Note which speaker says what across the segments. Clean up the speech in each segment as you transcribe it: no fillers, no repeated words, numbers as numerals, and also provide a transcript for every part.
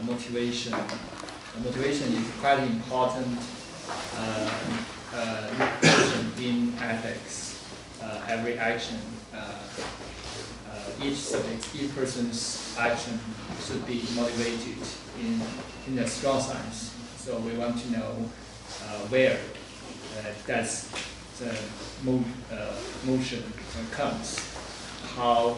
Speaker 1: motivation. Motivation is quite important portion in ethics. Every action, each subject, each person's action should be motivated in a strong sense. So we want to know where that's the motion comes, how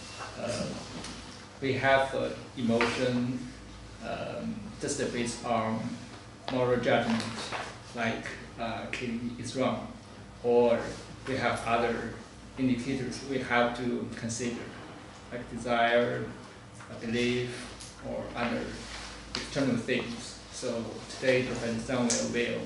Speaker 1: we have emotion just based on moral judgment, like killing is wrong, or we have other indicators we have to consider, like desire, belief, or other external things. So today, Professor Samuel will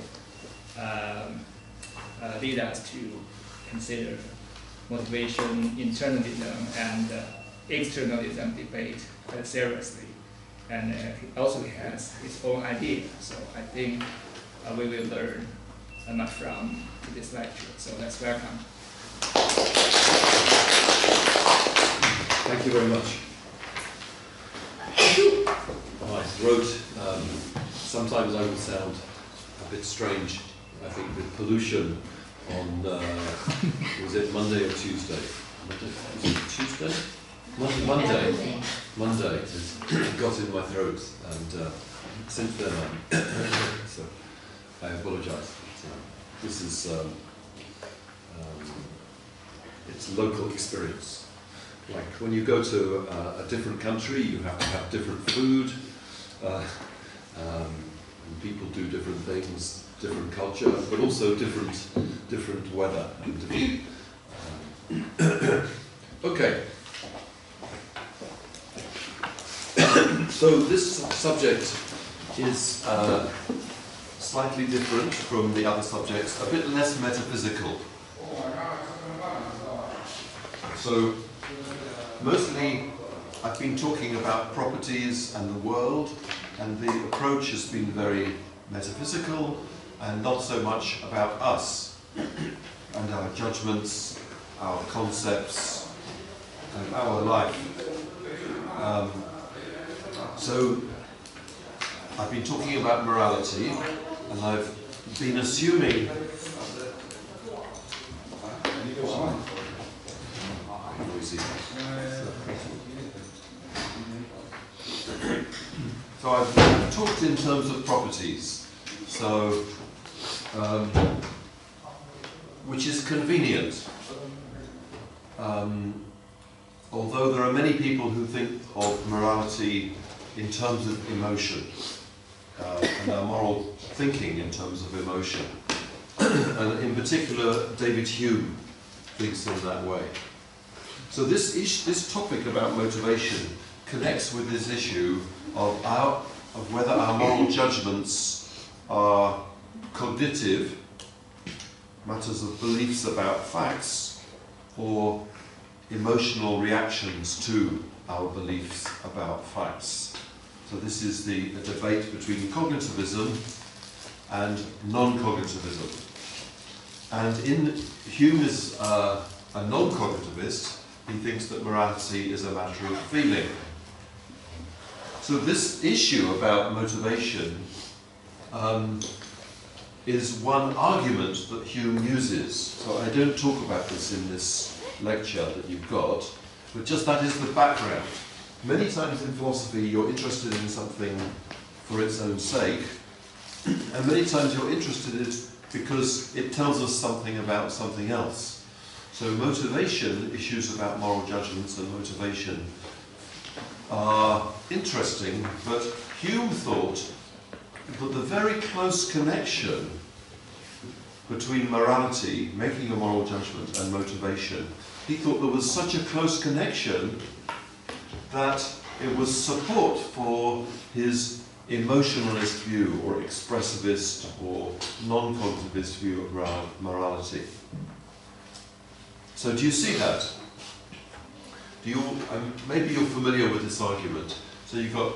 Speaker 1: lead us to consider motivation, internalism, and externalism debate quite seriously. And he also has his own idea. So I think we will learn much from this lecture. So let's welcome.
Speaker 2: Thank you very much. My throat, sometimes I will sound a bit strange, I think, with pollution on, was it Monday or Tuesday? Was it Tuesday? Monday. It got in my throat, and since then so I apologise. This is it's local experience. Like when you go to a different country, you have to have different food, and people do different things, different culture, but also different weather and different. Okay. So this subject is slightly different from the other subjects, a bit less metaphysical. So mostly I've been talking about properties and the world, and the approach has been very metaphysical and not so much about us and our judgments, our concepts, and our life. So I've been talking about morality, and I've been assuming so I've talked in terms of properties, so which is convenient. Although there are many people who think of morality in terms of emotion, and our moral thinking in terms of emotion. And in particular, David Hume thinks in that way. So this topic about motivation connects with this issue of whether our moral judgments are cognitive, matters of beliefs about facts, or emotional reactions to our beliefs about facts. So this is the debate between cognitivism and non-cognitivism. And Hume is a non-cognitivist. He thinks that morality is a matter of feeling. So this issue about motivation is one argument that Hume uses. So I don't talk about this in this lecture that you've got, but just that is the background. Many times in philosophy you're interested in something for its own sake, and many times you're interested in it because it tells us something about something else. So motivation, issues about moral judgments and motivation are interesting, but Hume thought that the very close connection between morality, making a moral judgment, and motivation, he thought there was such a close connection that it was support for his emotionalist view, or expressivist, or non-cognitivist view of morality. So do you see that? Maybe you're familiar with this argument. So you've got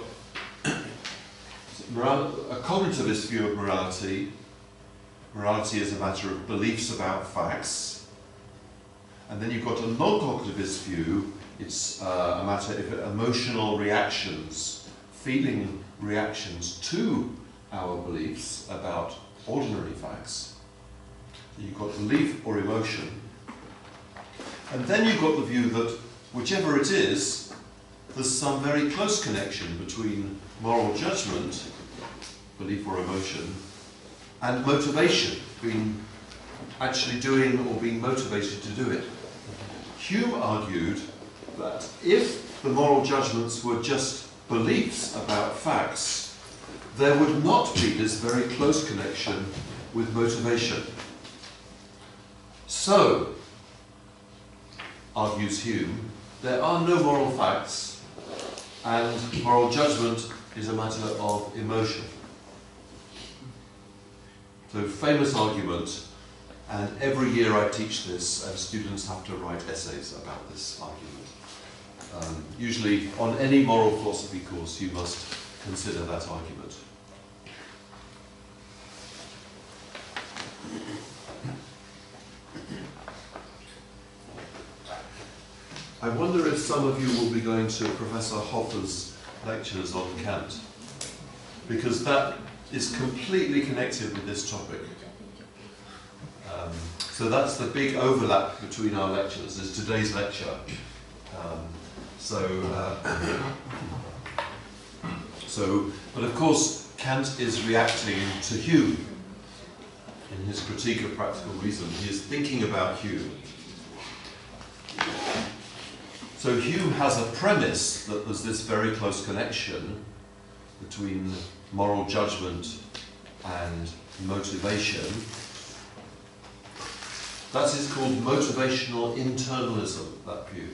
Speaker 2: a cognitivist view of morality. Morality is a matter of beliefs about facts. And then you've got a non-cognitivist view. It's a matter of emotional reactions, feeling reactions to our beliefs about ordinary facts. You've got belief or emotion. And then you've got the view that whichever it is, there's some very close connection between moral judgment, belief or emotion, and motivation, being actually doing or being motivated to do it. Hume argued that if the moral judgments were just beliefs about facts, there would not be this very close connection with motivation. So, argues Hume, there are no moral facts, and moral judgment is a matter of emotion. So, famous argument, and every year I teach this, and students have to write essays about this argument. Usually, on any moral philosophy course, you must consider that argument. I wonder if some of you will be going to Professor Hoffer's lectures on Kant, because that is completely connected with this topic. So that's the big overlap between our lectures, is today's lecture. But of course, Kant is reacting to Hume in his Critique of Practical Reason. He is thinking about Hume. So Hume has a premise that there's this very close connection between moral judgment and motivation. That is called motivational internalism, that view.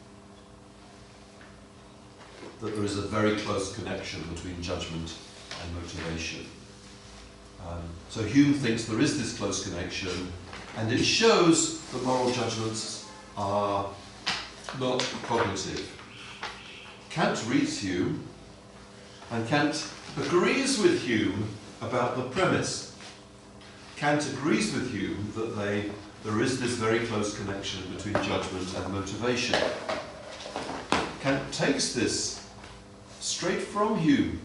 Speaker 2: That there is a very close connection between judgment and motivation. So Hume thinks there is this close connection, and it shows that moral judgments are not cognitive. Kant reads Hume, and Kant agrees with Hume about the premise. Kant agrees with Hume that there is this very close connection between judgment and motivation. Kant takes this straight from Hume,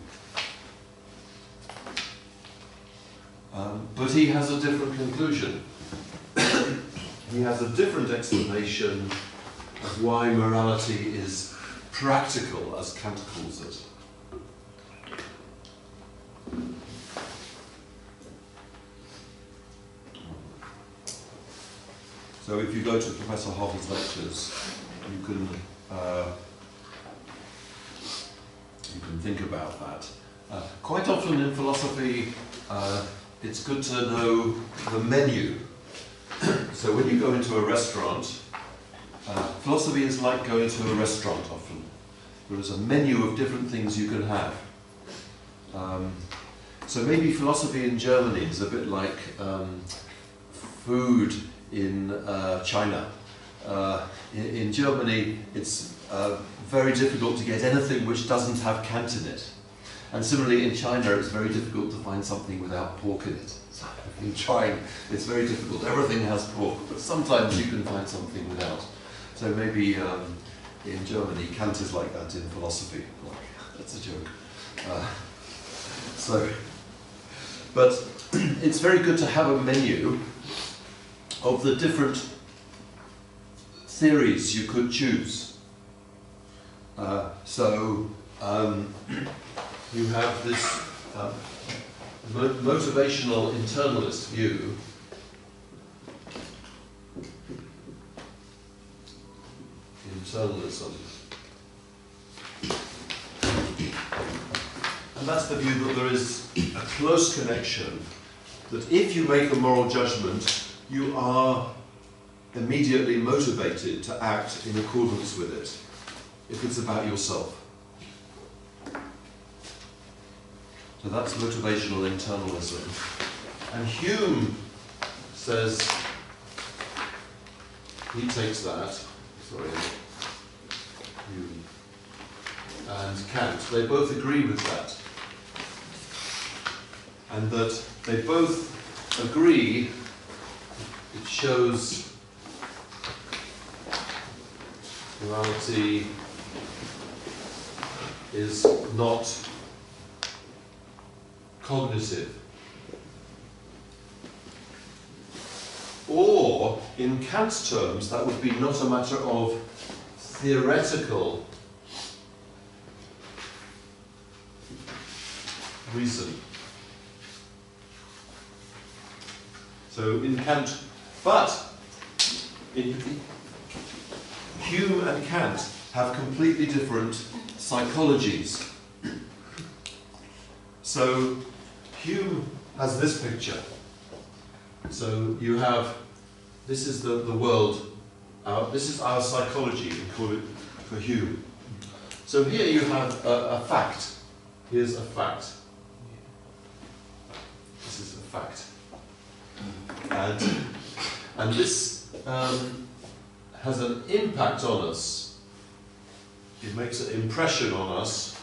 Speaker 2: but he has a different conclusion. He has a different explanation of why morality is practical, as Kant calls it. So if you go to Professor Hoffer's lectures, you can think about that. Quite often in philosophy, it's good to know the menu. So when you go into a restaurant, philosophy is like going to a restaurant often. There is a menu of different things you can have. So maybe philosophy in Germany is a bit like food in China. In Germany, it's very difficult to get anything which doesn't have Kant in it. And similarly in China, it's very difficult to find something without pork in it. So in trying, it's very difficult. Everything has pork, but sometimes you can find something without. So maybe in Germany, Kant is like that in philosophy. That's a joke. But it's very good to have a menu of the different theories you could choose. You have this motivational internalist view, internalism. And that's the view that there is a close connection, that if you make a moral judgment, you are immediately motivated to act in accordance with it, if it's about yourself. So that's motivational internalism. And Hume says, he takes that, Hume and Kant, they both agree with that. And that they both agree, it shows morality is not cognitive. Or, in Kant's terms, that would be not a matter of theoretical reason. So in Kant, but in Hume and Kant have completely different psychologies. So Hume has this picture. So you have, this is the world, this is our psychology, we call it for Hume. So here you have a fact. Here's a fact. This is a fact. And this has an impact on us. It makes an impression on us.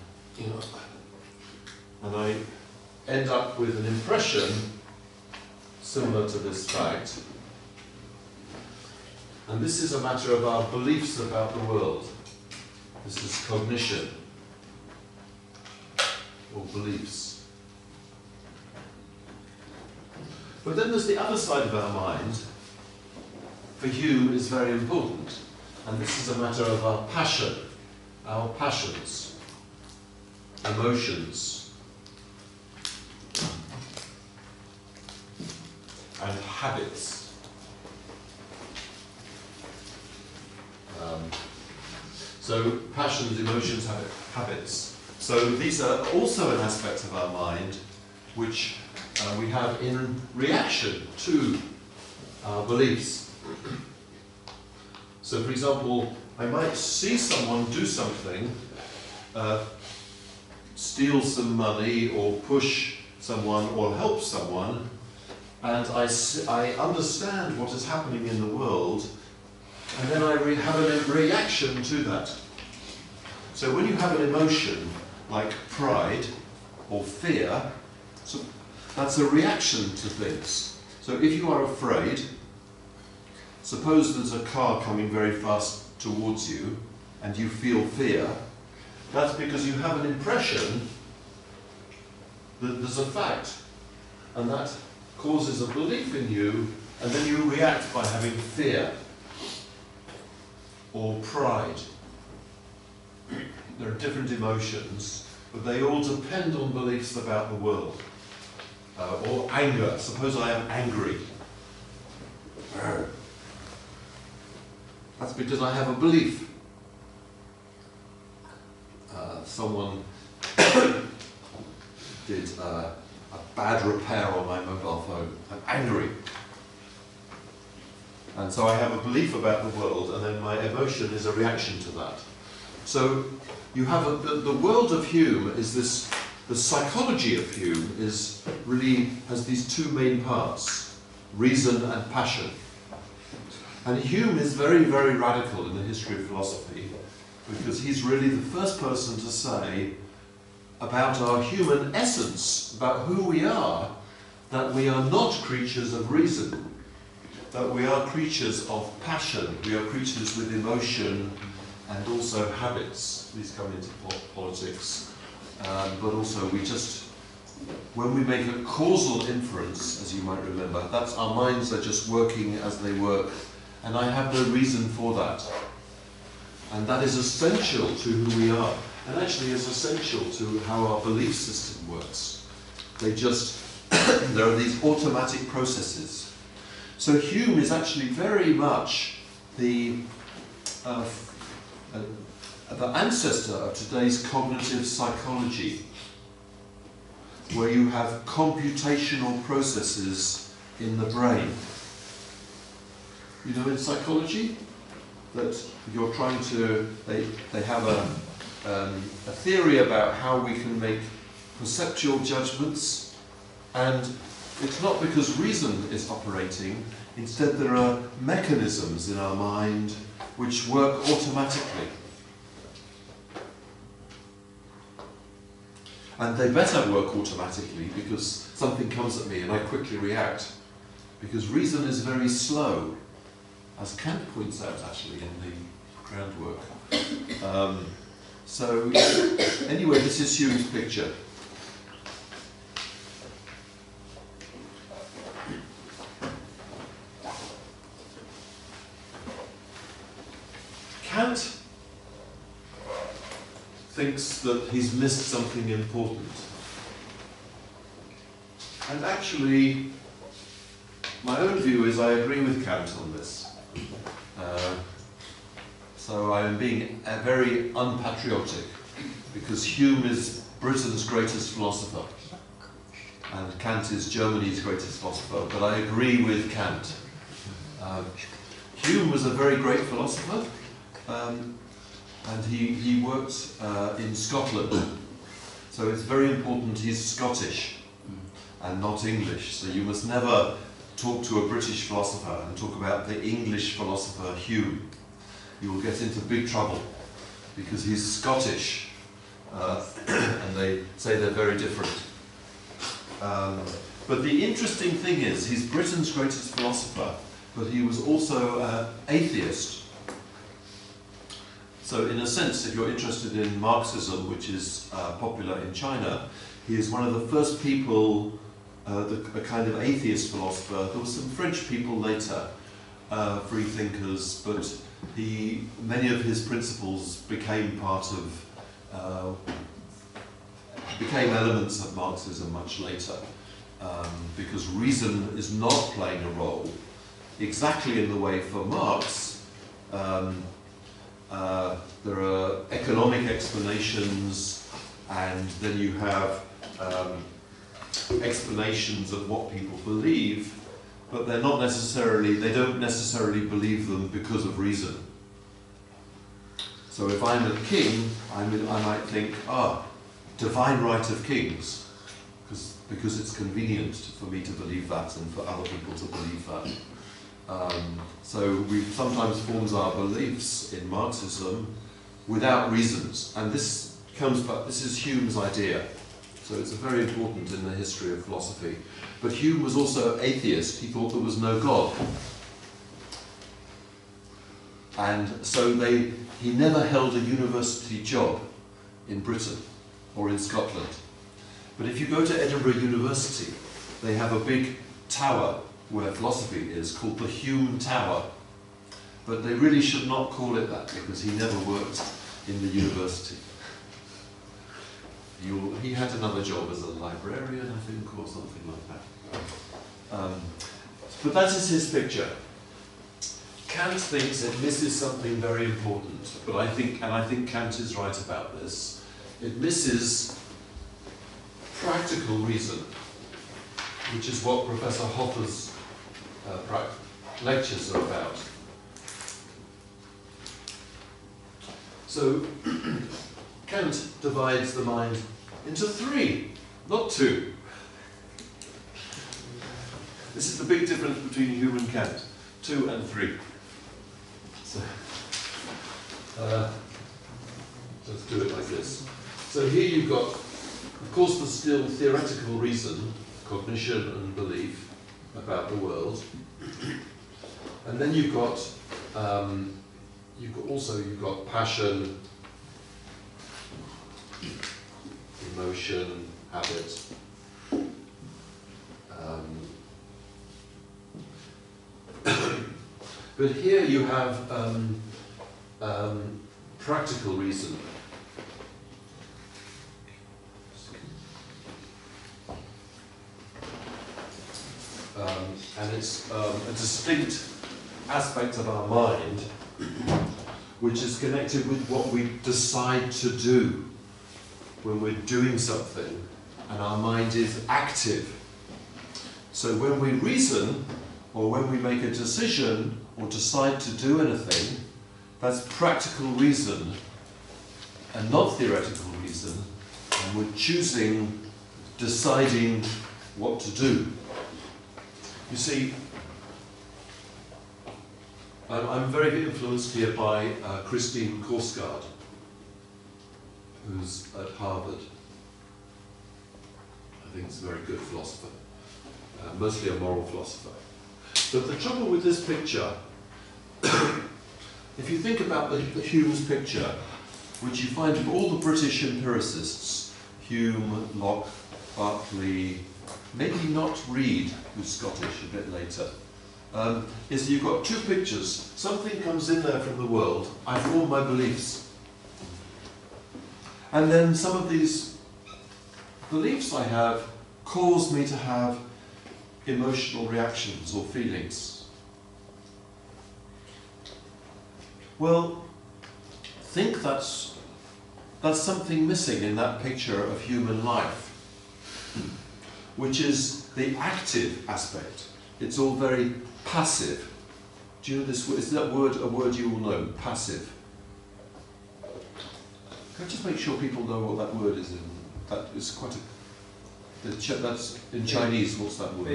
Speaker 2: And I end up with an impression similar to this fact. And this is a matter of our beliefs about the world. This is cognition, or beliefs. But then there's the other side of our mind, for Hume is very important. And this is a matter of our passion, our passions, emotions, and habits. So passions, emotions, habits. So these are also an aspect of our mind which we have in reaction to our beliefs. So for example, I might see someone do something, steal some money or push someone or help someone, and I understand what is happening in the world, and then I have a reaction to that. So when you have an emotion like pride or fear, so that's a reaction to things. So if you are afraid, suppose there's a car coming very fast towards you and you feel fear, that's because you have an impression that there's a fact, and that causes a belief in you, and then you react by having fear or pride. There are different emotions, but they all depend on beliefs about the world. Or anger. Suppose I am angry. That's because I have a belief. Someone did a bad repair on my mobile phone. I'm angry. And so I have a belief about the world, and then my emotion is a reaction to that. So you have the world of Hume is this, the psychology of Hume is really has these two main parts, reason and passion. And Hume is very, very radical in the history of philosophy, because he's really the first person to say about our human essence, about who we are, that we are not creatures of reason, that we are creatures of passion, we are creatures with emotion and also habits. These come into politics, but also we just, when we make a causal inference, as you might remember, that's our minds are just working as they work, and I have no reason for that. And that is essential to who we are, and actually is essential to how our belief system works. They just, there are these automatic processes. So Hume is actually very much the ancestor of today's cognitive psychology, where you have computational processes in the brain. You know, in psychology, that you're trying to, they have a theory about how we can make perceptual judgments, and it's not because reason is operating, instead there are mechanisms in our mind which work automatically. And they better work automatically because something comes at me and I quickly react. Because reason is very slow, as Kant points out actually in the groundwork. So anyway, this is Hume's picture. thinks that he's missed something important. And actually, my own view is I agree with Kant on this. So I am being very unpatriotic, because Hume is Britain's greatest philosopher, and Kant is Germany's greatest philosopher, but I agree with Kant. Hume was a very great philosopher, and he worked in Scotland, so it's very important he's Scottish and not English, so you must never talk to a British philosopher and talk about the English philosopher Hume. You will get into big trouble, because he's Scottish, and they say they're very different. But the interesting thing is, he's Britain's greatest philosopher, but he was also an atheist. So in a sense, if you're interested in Marxism, which is popular in China, he is one of the first people, a kind of atheist philosopher. There were some French people later, free thinkers, but many of his principles became became elements of Marxism much later, because reason is not playing a role exactly in the way for Marx. There are economic explanations, and then you have explanations of what people believe, but they don't necessarily believe them because of reason. So if I'm a king, I might think, divine right of kings, because it's convenient for me to believe that and for other people to believe that. So we sometimes forms our beliefs in Marxism without reasons, and this is Hume's idea. So it's very important in the history of philosophy. But Hume was also atheist. He thought there was no God. And so he never held a university job in Britain or in Scotland. But if you go to Edinburgh University, they have a big tower where philosophy is, called the Hume Tower. But they really should not call it that, because he never worked in the university. He had another job as a librarian, I think, or something like that. But that is his picture. Kant thinks it misses something very important, but I think Kant is right about this. It misses practical reason, which is what Professor Hoffer's lectures are about. So Kant divides the mind into three, not two. This is the big difference between Hume and Kant, 2 and 3. So, let's do it like this. So here you've got, of course, there's still theoretical reason, cognition and belief about the world. And then you've got passion, emotion, habit. But here you have practical reason. And it's a distinct aspect of our mind which is connected with what we decide to do when we're doing something, and our mind is active. So when we reason, or when we make a decision or decide to do anything, that's practical reason and not theoretical reason, and we're deciding what to do. You see, I'm very influenced here by Christine Korsgaard, who's at Harvard. I think it's a very good philosopher, mostly a moral philosopher. But the trouble with this picture, if you think about the Hume's picture, which you find in all the British empiricists, Hume, Locke, Berkeley, maybe not Reid, who's Scottish, a bit later, is you've got two pictures. Something comes in there from the world, I form my beliefs. And then some of these beliefs I have cause me to have emotional reactions or feelings. Well, think that's something missing in that picture of human life, which is the active aspect. It's all very passive. Do you know this? Is that word a word you all know? Passive. Can I just make sure people know what that word is? That is quite a. That's in Chinese. What's that word?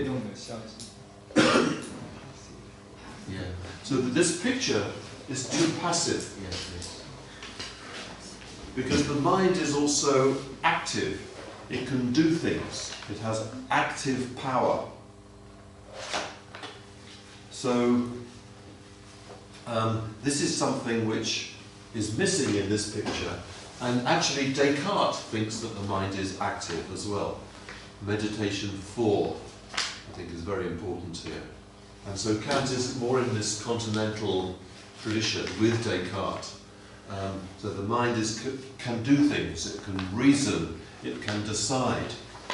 Speaker 2: Yeah. So this picture is too passive.
Speaker 3: Yes.
Speaker 2: Because the mind is also active. It can do things. It has active power. So this is something which is missing in this picture. And actually Descartes thinks that the mind is active as well. Meditation 4, I think, is very important here. And so Kant is more in this continental tradition with Descartes. So the mind can do things, it can reason, it can decide.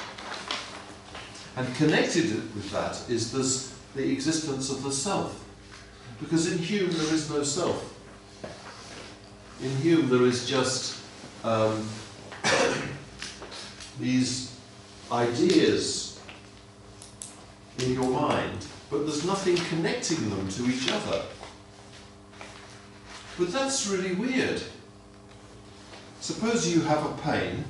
Speaker 2: And connected with that is the existence of the self. Because in Hume there is no self. In Hume there is just these ideas in your mind, but there's nothing connecting them to each other. But that's really weird. Suppose you have a pain.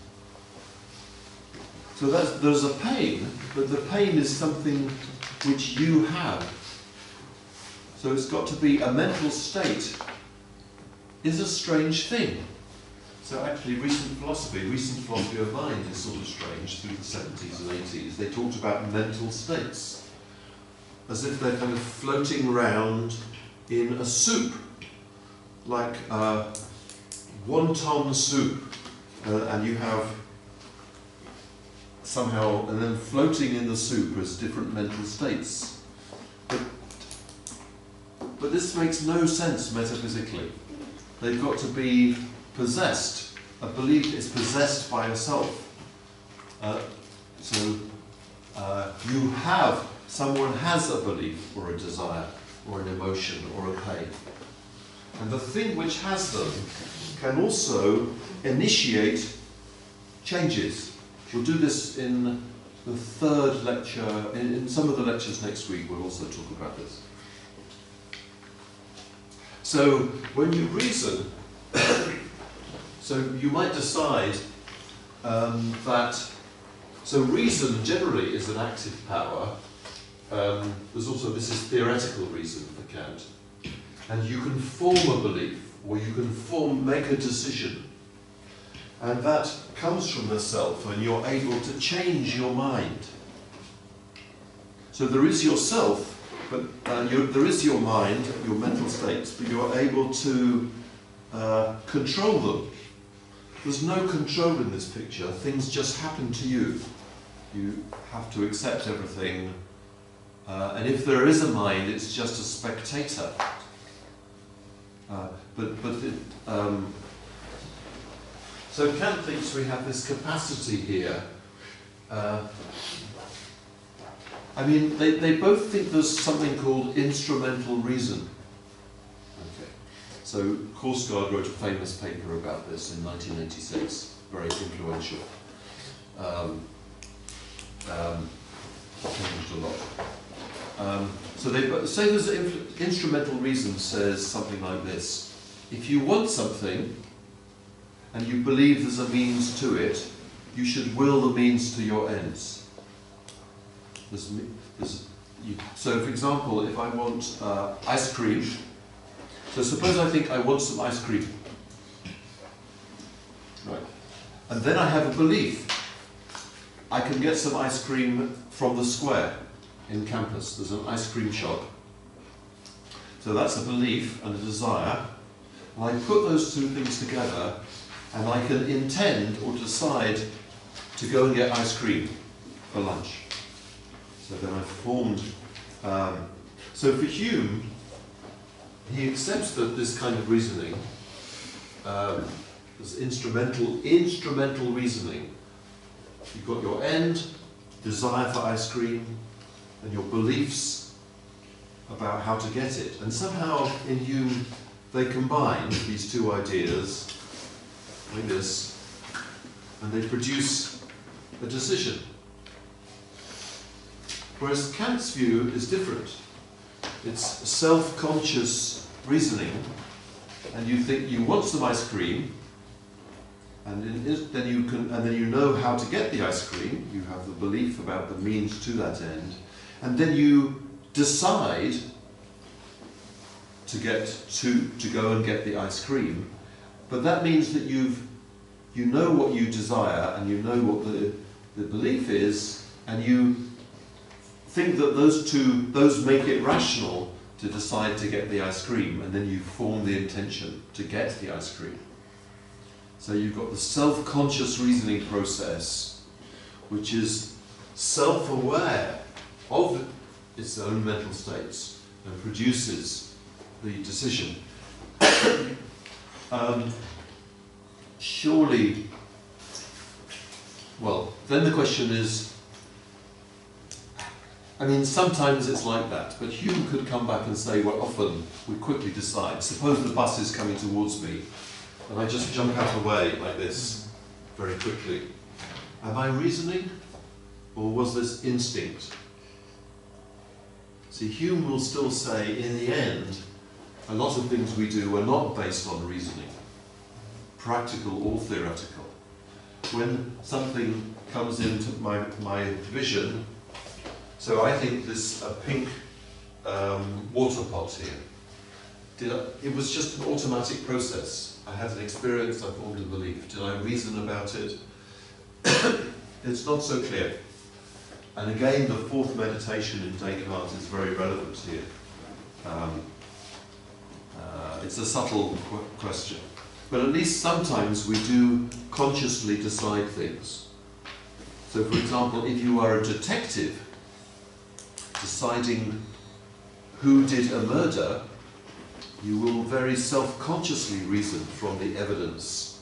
Speaker 2: So there's a pain, but the pain is something which you have. So it's got to be a mental state is a strange thing. So actually recent philosophy of mind is sort of strange through the 70s and 80s. They talked about mental states as if they're kind of floating around in a soup, like wonton soup, and you have somehow, and then floating in the soup is different mental states. But this makes no sense metaphysically. They've got to be possessed. A belief is possessed by a self. Someone has a belief or a desire or an emotion or a pain. And the thing which has them can also initiate changes. We'll do this in the third lecture. In some of the lectures next week we'll also talk about this. So when you reason, so you might decide so reason generally is an active power. There's also, this is theoretical reason for Kant. And you can form a belief, or you can make a decision. And that comes from the self, and you're able to change your mind. So there is yourself, but there is your mind, your mental states, but you're able to control them. There's no control in this picture. Things just happen to you. You have to accept everything. And if there is a mind, it's just a spectator. So Kant thinks we have this capacity here. I mean, they both think there's something called instrumental reason. Okay. So Korsgaard wrote a famous paper about this in 1986, very influential. Changed a lot. So they say there's instrumental reason says something like this. If you want something and you believe there's a means to it, you should will the means to your ends. So for example, if I want ice cream, so suppose I think I want some ice cream. Right. And then I have a belief. I can get some ice cream from the square in campus. There's an ice cream shop. So that's a belief and a desire. And I put those two things together and I can intend or decide to go and get ice cream for lunch. So then I've formed... so for Hume, he accepts that this kind of reasoning There's instrumental reasoning. You've got your end, desire for ice cream, and your beliefs about how to get it. And somehow in Hume they combine these two ideas like this, and they produce a decision. Whereas Kant's view is different. It's self-conscious reasoning, and you think you want some ice cream, and then you know how to get the ice cream. You have the belief about the means to that end, and then you decide to go and get the ice cream. But that means that you know what you desire, and you know what the belief is, and you think that those make it rational to decide to get the ice cream, and then you form the intention to get the ice cream. So you've got the self-conscious reasoning process, which is self-aware of its own mental states and produces the decision. Surely, well, then the question is, I mean, sometimes it's like that, but Hume could come back and say, well, often we quickly decide. Suppose the bus is coming towards me, and I just jump out of the way like this, very quickly. Am I reasoning, or was this instinct? See, Hume will still say, in the end, a lot of things we do are not based on reasoning, practical or theoretical. When something comes into my vision, so I think this pink water pot here, it was just an automatic process. I had an experience, I formed a belief. Did I reason about it? It's not so clear. And again, the fourth meditation in Descartes is very relevant here. It's a subtle question. But at least sometimes we do consciously decide things. So for example, if you are a detective deciding who did a murder, you will very self-consciously reason from the evidence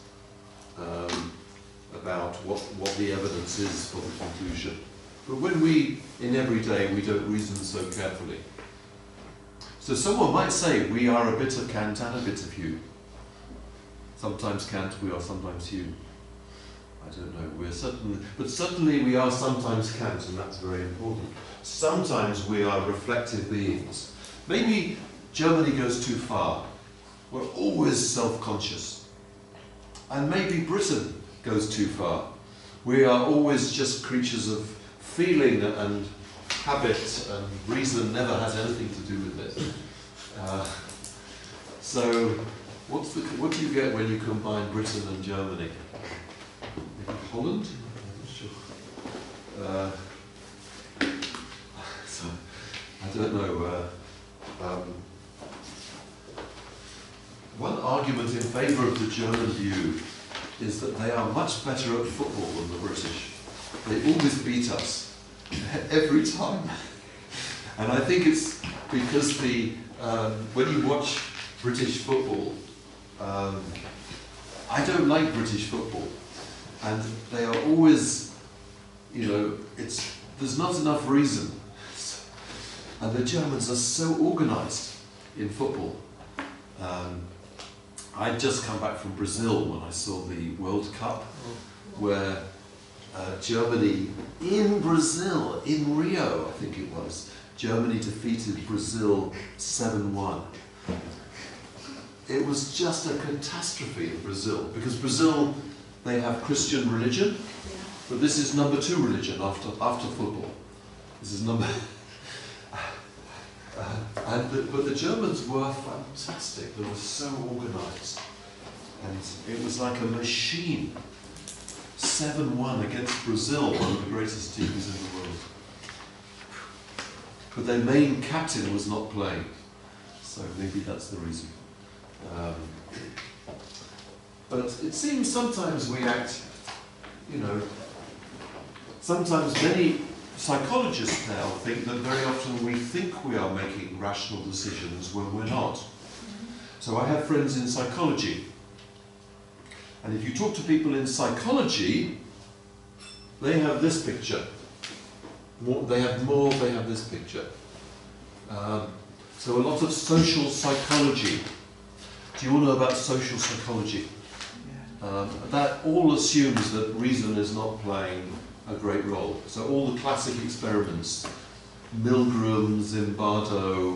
Speaker 2: about what the evidence is for the conclusion. But when in everyday, we don't reason so carefully. So someone might say we are a bit of Kant and a bit of Hume. Sometimes Kant, we are sometimes Hume. I don't know, but certainly we are sometimes Kant, and that's very important. Sometimes we are reflective beings. Maybe Germany goes too far. We're always self-conscious. And maybe Britain goes too far. We are always just creatures of feeling and habit, and reason never has anything to do with it. So, what do you get when you combine Britain and Germany? Maybe Holland? I'm not sure. So, I don't know. One argument in favour of the German view is that they are much better at football than the British. They always beat us, every time. And I think it's because when you watch British football, I don't like British football. And they are always, there's not enough reason. And the Germans are so organised in football. I'd just come back from Brazil when I saw the World Cup, where Germany, in Brazil, in Rio, I think it was, Germany defeated Brazil 7-1. It was just a catastrophe in Brazil, because Brazil, they have Christian religion, but this is number 2 religion after football. This is number... but the Germans were fantastic. They were so organised, and it was like a machine. 7-1 against Brazil, one of the greatest teams in the world. But their main captain was not playing, so maybe that's the reason. But it seems sometimes we act, sometimes many psychologists now think that very often we think we are making rational decisions when we're not. So I have friends in psychology, And if you talk to people in psychology, they have this picture. They have this picture. So a lot of social psychology. Do you all know about social psychology? That all assumes that reason is not playing a great role. So all the classic experiments, Milgram, Zimbardo,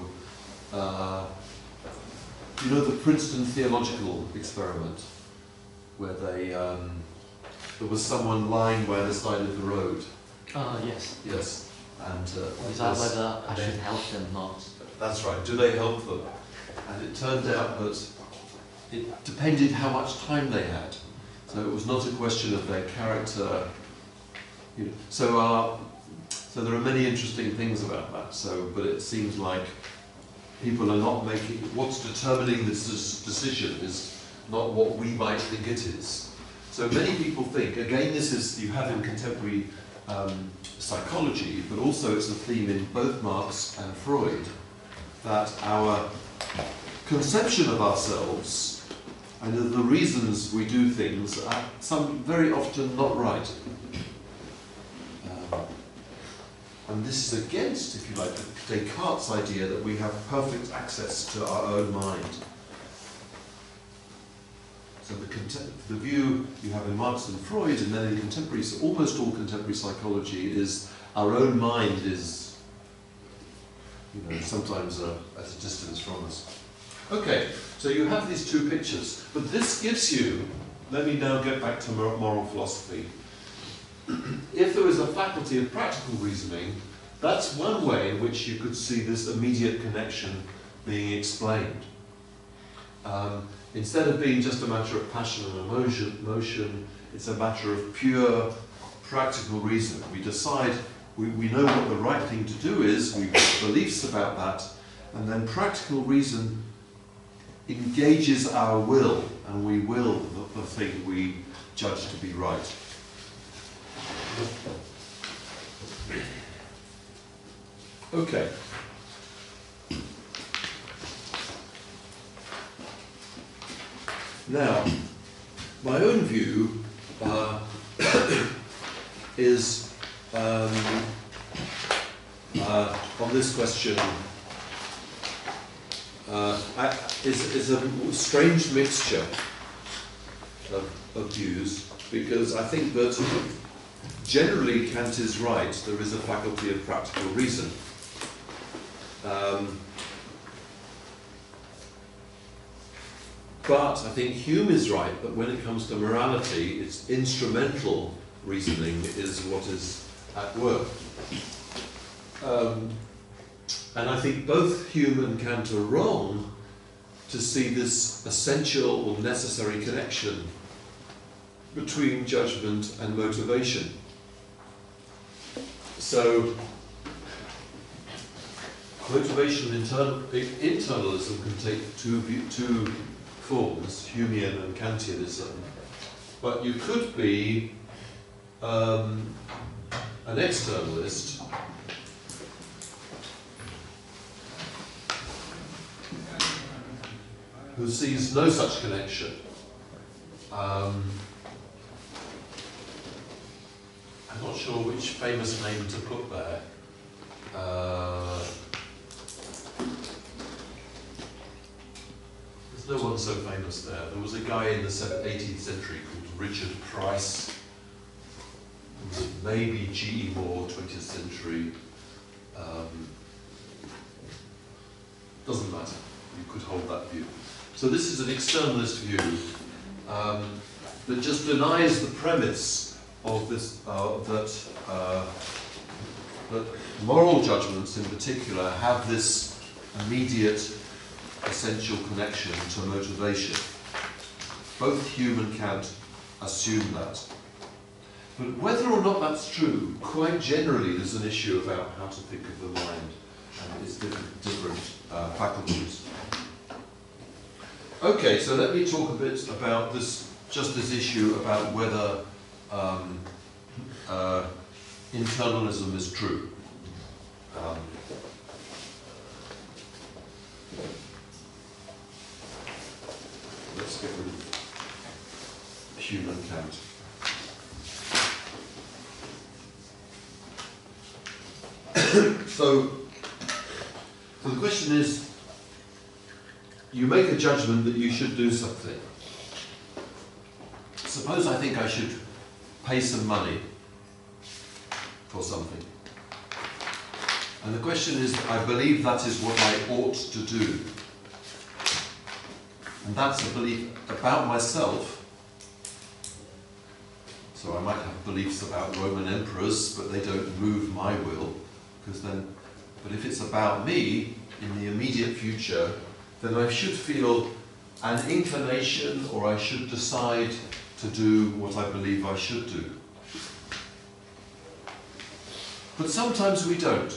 Speaker 2: you know the Princeton theological experiment, where there was someone lying by the side of the road.
Speaker 3: Yes.
Speaker 2: Yes. And
Speaker 3: Is that whether I should help them or not?
Speaker 2: that's right. Do they help them? And it turned out that it depended how much time they had. So it was not a question of their character. You know, so there are many interesting things about that. So, but it seems like people are not making. What's determining this decision is not what we might think it is. So many people think. Again, this is you have in contemporary psychology, but also it's a theme in both Marx and Freud, that our conception of ourselves and of the reasons we do things are very often not right. And this is against, if you like, Descartes' idea that we have perfect access to our own mind. So the view you have in Marx and Freud, and then in contemporary, almost all contemporary psychology, is our own mind is, sometimes at a distance from us. Okay, so you have these two pictures, but this gives you. Let me now get back to moral philosophy. If there is a faculty of practical reasoning, that's one way in which you could see this immediate connection being explained. Instead of being just a matter of passion and emotion, it's a matter of pure practical reason. We decide, we know what the right thing to do is, we have beliefs about that, and then practical reason engages our will, and we will the thing we judge to be right. Okay. Now, my own view is on this question is a strange mixture of views, because I think that generally Kant is right. There is a faculty of practical reason. But I think Hume is right that when it comes to morality, it's instrumental reasoning is what is at work. And I think both Hume and Kant are wrong to see this essential or necessary connection between judgment and motivation. So, motivation and internalism can take two forms, Humean and Kantianism, but you could be an externalist who sees no such connection. I'm not sure which famous name to put there. There's no one so famous there. There was a guy in the 18th century called Richard Price. There was maybe G.E. Moore, 20th century. Doesn't matter. You could hold that view. So this is an externalist view that just denies the premise of this that moral judgments in particular have this immediate essential connection to motivation. Both Hume and Kant assume that. But whether or not that's true, quite generally there's an issue about how to think of the mind and its different faculties. Okay, so let me talk a bit about this issue about whether internalism is true. Let's get rid of So the question is, you make a judgment that you should do something. Suppose I think I should pay some money for something. And the question is, I believe that is what I ought to do. And that's a belief about myself. So I might have beliefs about Roman emperors, but they don't move my will. But if it's about me in the immediate future, then I should feel an inclination, or I should decide to do what I believe I should do. But sometimes we don't.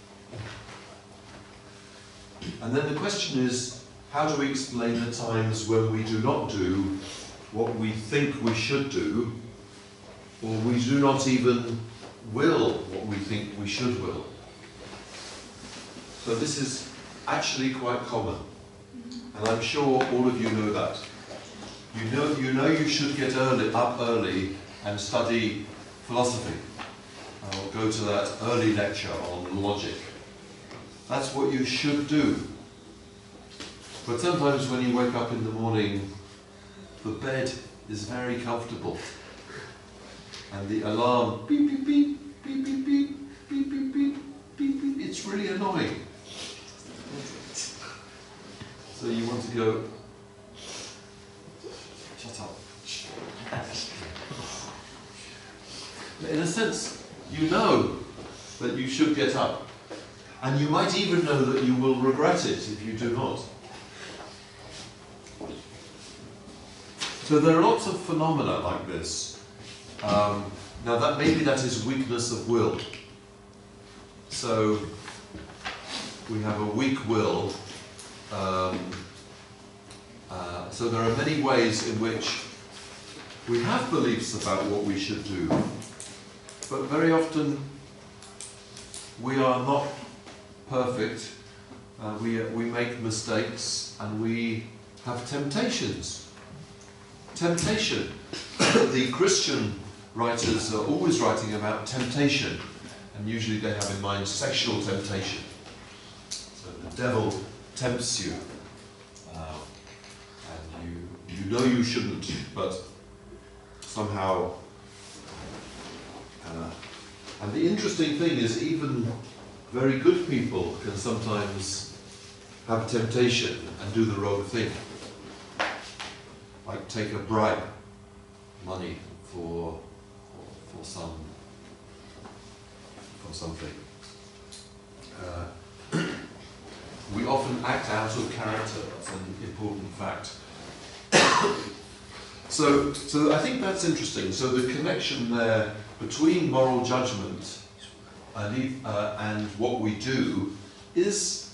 Speaker 2: And then the question is, how do we explain the times when we do not do what we think we should do, or we do not even will what we think we should will? So this is actually quite common, and I'm sure all of you know that. You know you should get up early and study philosophy. I'll go to that early lecture on logic. That's what you should do. But sometimes when you wake up in the morning, the bed is very comfortable. And the alarm, beep, beep, beep, beep, beep, beep, beep, beep, beep, beep, beep, it's really annoying. So you want to go, shut up. In a sense, you know that you should get up. And you might even know that you will regret it if you do not. So there are lots of phenomena like this. Now maybe that is weakness of will. So we have a weak will. So there are many ways in which we have beliefs about what we should do, but very often we are not perfect. We make mistakes, and we have temptations. Temptation. The Christian writers are always writing about temptation, and usually they have in mind sexual temptation. So the devil tempts you, and you know you shouldn't, but somehow. And the interesting thing is, even very good people can sometimes have temptation and do the wrong thing. Like take a bribe, money for something. We often act out of character. That's an important fact. So I think that's interesting. So the connection there between moral judgment and what we do is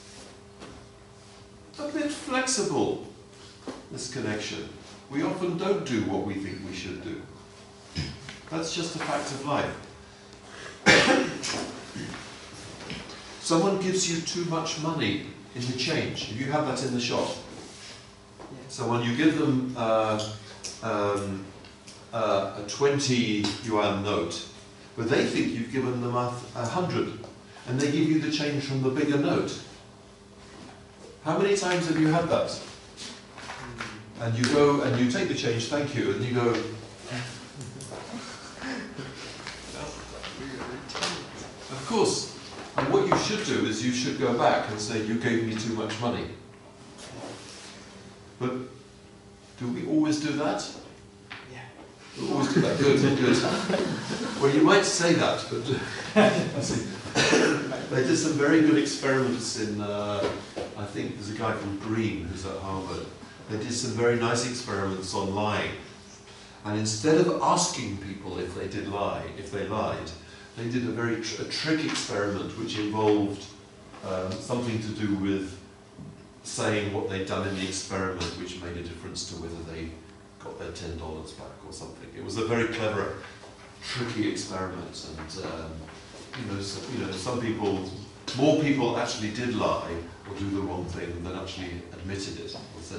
Speaker 2: a bit flexible, this connection. We often don't do what we think we should do. That's just a fact of life. Someone gives you too much money in the change. If you have that in the shop, someone, you give them a 20 yuan note, but they think you've given them 100, and they give you the change from the bigger note. How many times have you had that? And you go and you take the change, thank you, and you go, of course. And what you should do is you should go back and say, you gave me too much money. But do we always do that?
Speaker 3: Yeah.
Speaker 2: We always do that. Good, good. Well, you might say that, but they did some very good experiments in, I think there's a guy called Green who's at Harvard. They did some very nice experiments on lying. And instead of asking people if they did lie, if they lied, they did a trick experiment which involved something to do with saying what they'd done in the experiment, which made a difference to whether they got their $10 back or something. It was a very clever, tricky experiment, and some people, more people actually did lie or do the wrong thing than actually admitted it or said.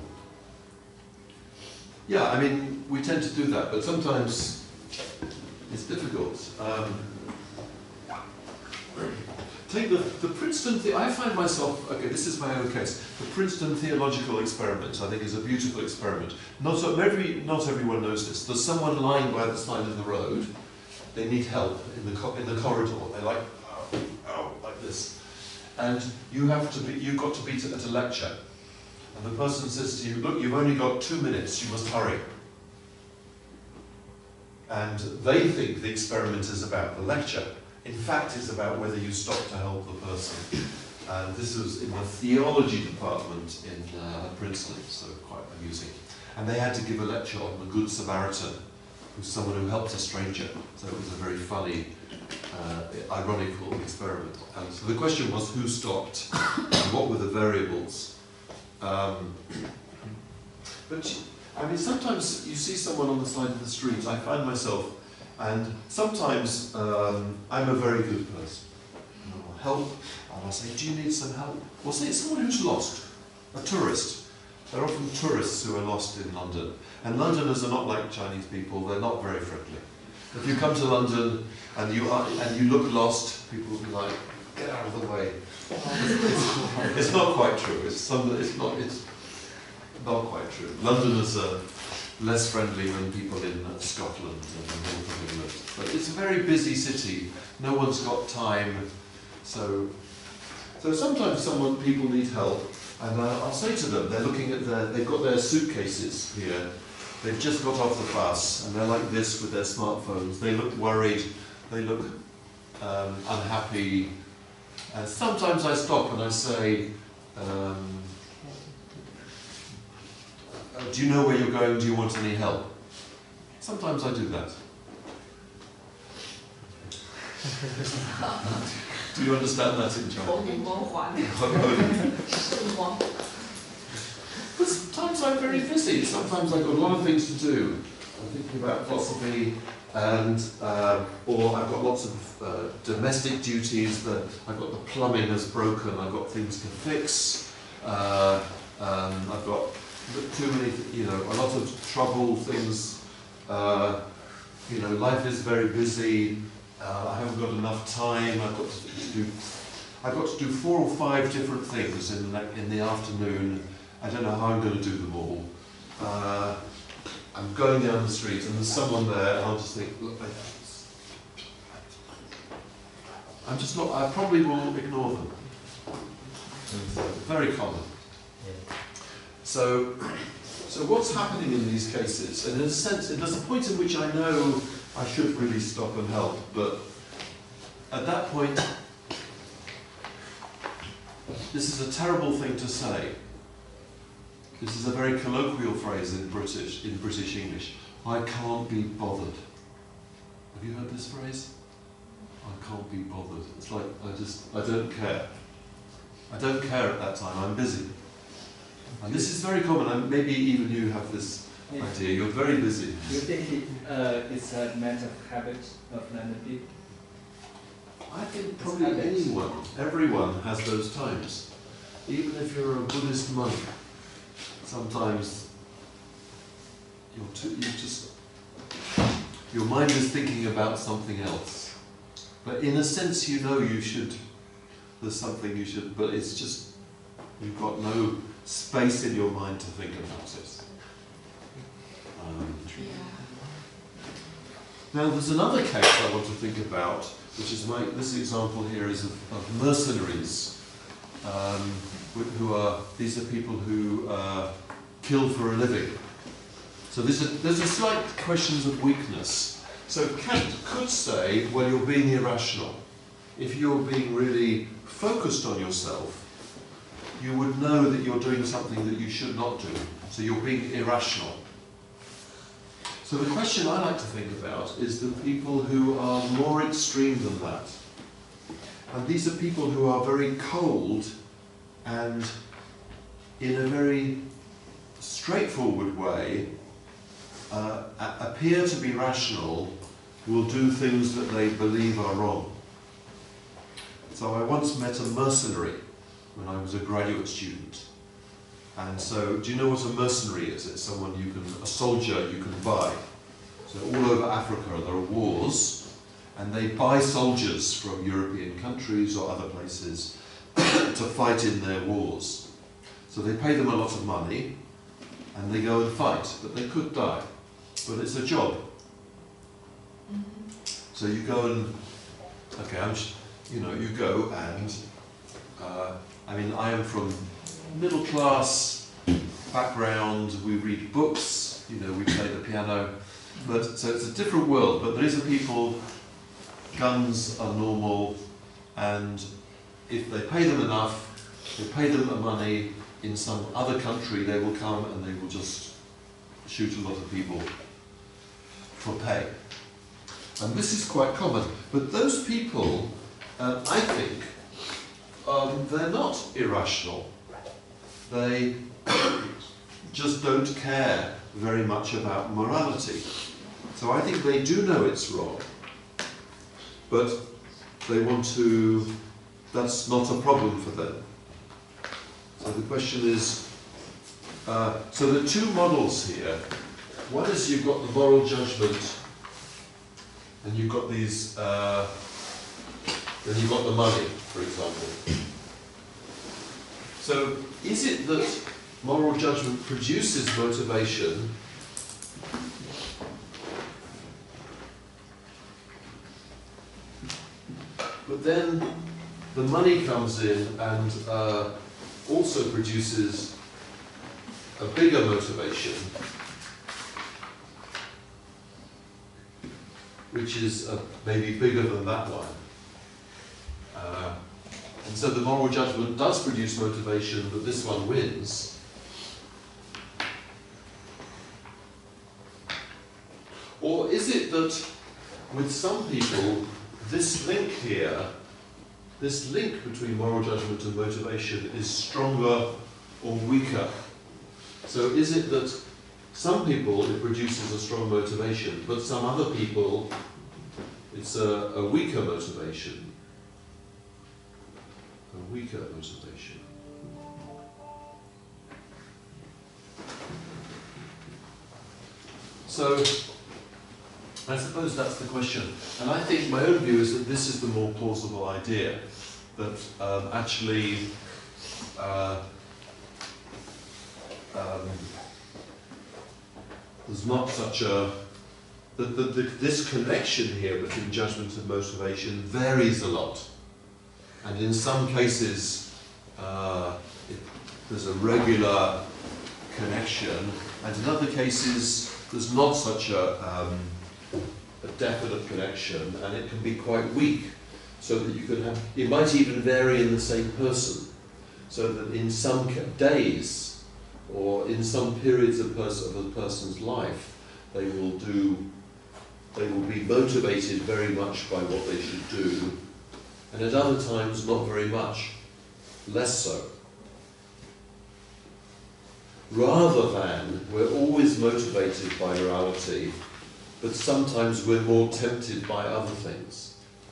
Speaker 2: Yeah, I mean, we tend to do that, but sometimes It's difficult. Take the Princeton, I find myself, okay, this is my own case, the Princeton Theological Experiment, I think, is a beautiful experiment. Not everyone knows this. There's someone lying by the side of the road, they need help in the corridor, they're like, ow, like this. And you've got to be at a lecture. And the person says to you, look, you've only got 2 minutes, you must hurry. And they think the experiment is about the lecture. In fact, it's about whether you stop to help the person. And this was in the theology department in Princeton, so quite amusing. And they had to give a lecture on the Good Samaritan, who's someone who helps a stranger. So it was a very funny, ironical experiment. And so the question was who stopped and what were the variables. But I mean, sometimes you see someone on the side of the street. I find myself, and sometimes I'm a very good person. I'll help, and I'll say, do you need some help? Or say it's someone who's lost, a tourist. There are often tourists who are lost in London. And Londoners are not like Chinese people, they're not very friendly. If you come to London and you look lost, people will be like, get out of the way. It's not quite true. It's not quite true. Londoners are less friendly than people in Scotland and the north of England. But it's a very busy city. No one's got time. So sometimes people need help, and I'll say to them, they're looking at they've got their suitcases here. They've just got off the bus, and they're like this with their smartphones. They look worried. They look unhappy. And sometimes I stop and I say, do you know where you're going? Do you want any help? Sometimes I do that. Do you understand that in Chinese? But sometimes I'm very busy. Sometimes I've got a lot of things to do. I'm thinking about philosophy, and or I've got lots of domestic duties. I've got the plumbing has broken. I've got things to fix. I've got too many, a lot of trouble things. Life is very busy. I haven't got enough time. I've got to do 4 or 5 different things in the afternoon. I don't know how I'm going to do them all. I'm going down the street and there's someone there, and I'll just think, look, I'm just not. I probably will ignore them. Very common. So what's happening in these cases? And in a sense, there's a point in which I know I should really stop and help, but at that point, this is a terrible thing to say. This is a very colloquial phrase in British English. I can't be bothered. Have you heard this phrase? I can't be bothered. It's like, I don't care. I don't care at that time, I'm busy. And this is very common, and maybe even you have this idea, you're very busy.
Speaker 1: Do you think it's a mental habit of London people?
Speaker 2: I think probably everyone has those times. Even if you're a Buddhist monk, sometimes your mind is thinking about something else. But in a sense, there's something you should, but it's just, you've got no space in your mind to think about it. Now there's another case I want to think about, which is this example here is of mercenaries, these are people who kill for a living. So there's a slight questions of weakness. So Kant could say, well, you're being irrational. If you're being really focused on yourself, you would know that you're doing something that you should not do. So you're being irrational. So the question I like to think about is the people who are more extreme than that. And these are people who are very cold and in a very straightforward way appear to be rational, will do things that they believe are wrong. So I once met a mercenary when I was a graduate student. And so, do you know what a mercenary is? It's someone a soldier you can buy. So all over Africa there are wars, and they buy soldiers from European countries or other places to fight in their wars. So they pay them a lot of money, and they go and fight, but they could die. But it's a job. So you go and, okay, you go and, I mean, I am from middle class background, we read books, we play the piano, so it's a different world, but these are people, guns are normal, and if they pay them enough, they pay them the money in some other country, they will come and they will just shoot a lot of people for pay. And this is quite common. But those people, I think, they're not irrational. They just don't care very much about morality. So I think they do know it's wrong, but they want to, that's not a problem for them. So the question is, so the two models here, one is you've got the moral judgment, and you've got these, then you've got the money, for example. So is it that moral judgment produces motivation, but then the money comes in and also produces a bigger motivation, which is maybe bigger than that one. And so the moral judgment does produce motivation, but this one wins. Or is it that with some people, this link here, this link between moral judgment and motivation is stronger or weaker? So is it that some people it produces a strong motivation, but some other people it's a weaker motivation? A weaker motivation. So I suppose that's the question. And I think my own view is that this is the more plausible idea, that actually there's not such a, this connection here between judgment and motivation varies a lot. And in some cases there's a regular connection, and in other cases there's not such a definite connection, and it can be quite weak, so that you can have, it might even vary in the same person, so that in some days or in some periods of a person's life they will be motivated very much by what they should do, and at other times not very much, less so. Rather than we're always motivated by morality, but sometimes we're more tempted by other things.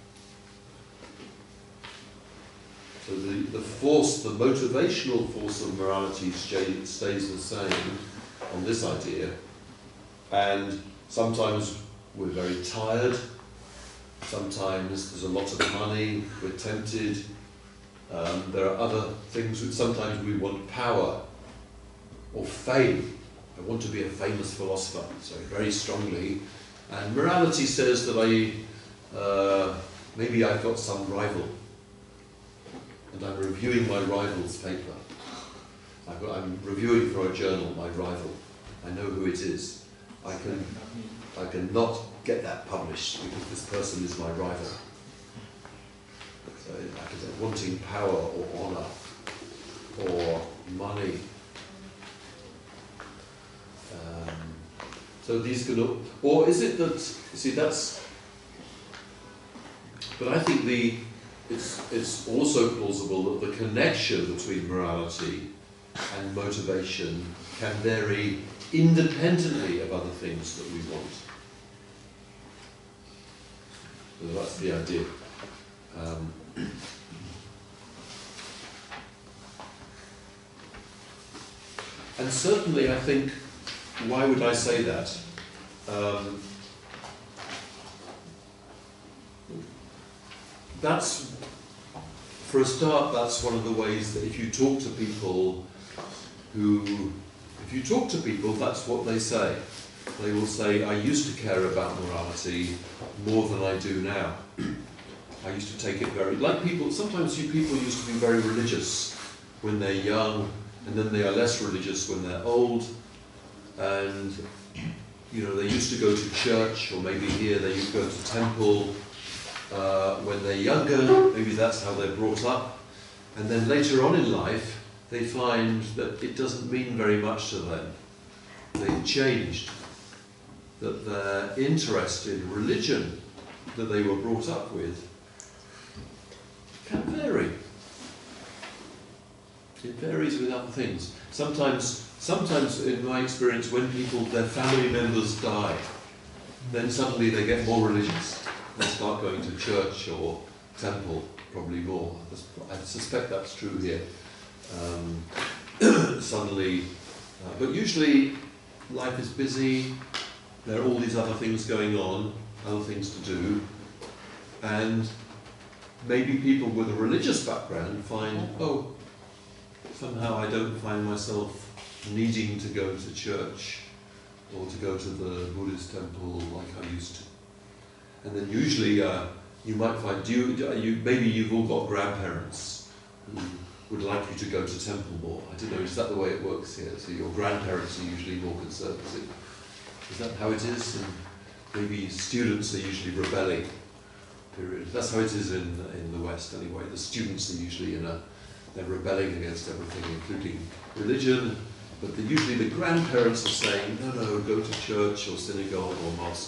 Speaker 2: So the force, the motivational force of morality stays the same on this idea, and sometimes we're very tired, sometimes there's a lot of money, we're tempted, there are other things, sometimes we want power or fame. I want to be a famous philosopher, so very strongly. And morality says that maybe I've got some rival, and I'm reviewing my rival's paper. I'm reviewing for a journal my rival. I know who it is. I can not get that published because this person is my rival. So wanting power or honour or money. So these can, or is it that, you see, that's, but I think it's also plausible that the connection between morality and motivation can vary independently of other things that we want. So that's the idea. And certainly I think, why would I say that? that's, for a start, that's one of the ways that if you talk to people that's what they say. They will say, I used to care about morality more than I do now. I used to take it very, like people, sometimes people used to be very religious when they're young, and then they are less religious when they're old, and they used to go to church, or maybe here they used to go to temple when they're younger, maybe that's how they're brought up, and then later on in life they find that it doesn't mean very much to them. They've changed, that their interest in religion that they were brought up with can vary. It varies with other things. Sometimes in my experience, when their family members die, then suddenly they get more religious. They start going to church or temple, probably more. I suspect that's true here. Suddenly, but usually life is busy, there are all these other things going on, other things to do, and maybe people with a religious background find, oh, somehow I don't find myself needing to go to church or to go to the Buddhist temple like I used to. And then usually you might find, maybe you've all got grandparents who would like you to go to temple more. I don't know, is that the way it works here? So your grandparents are usually more conservative. Is that how it is? And maybe students are usually rebelling. Period. That's how it is in the West anyway. The students are usually they're rebelling against everything, including religion. But usually the grandparents are saying, no, go to church or synagogue or mosque.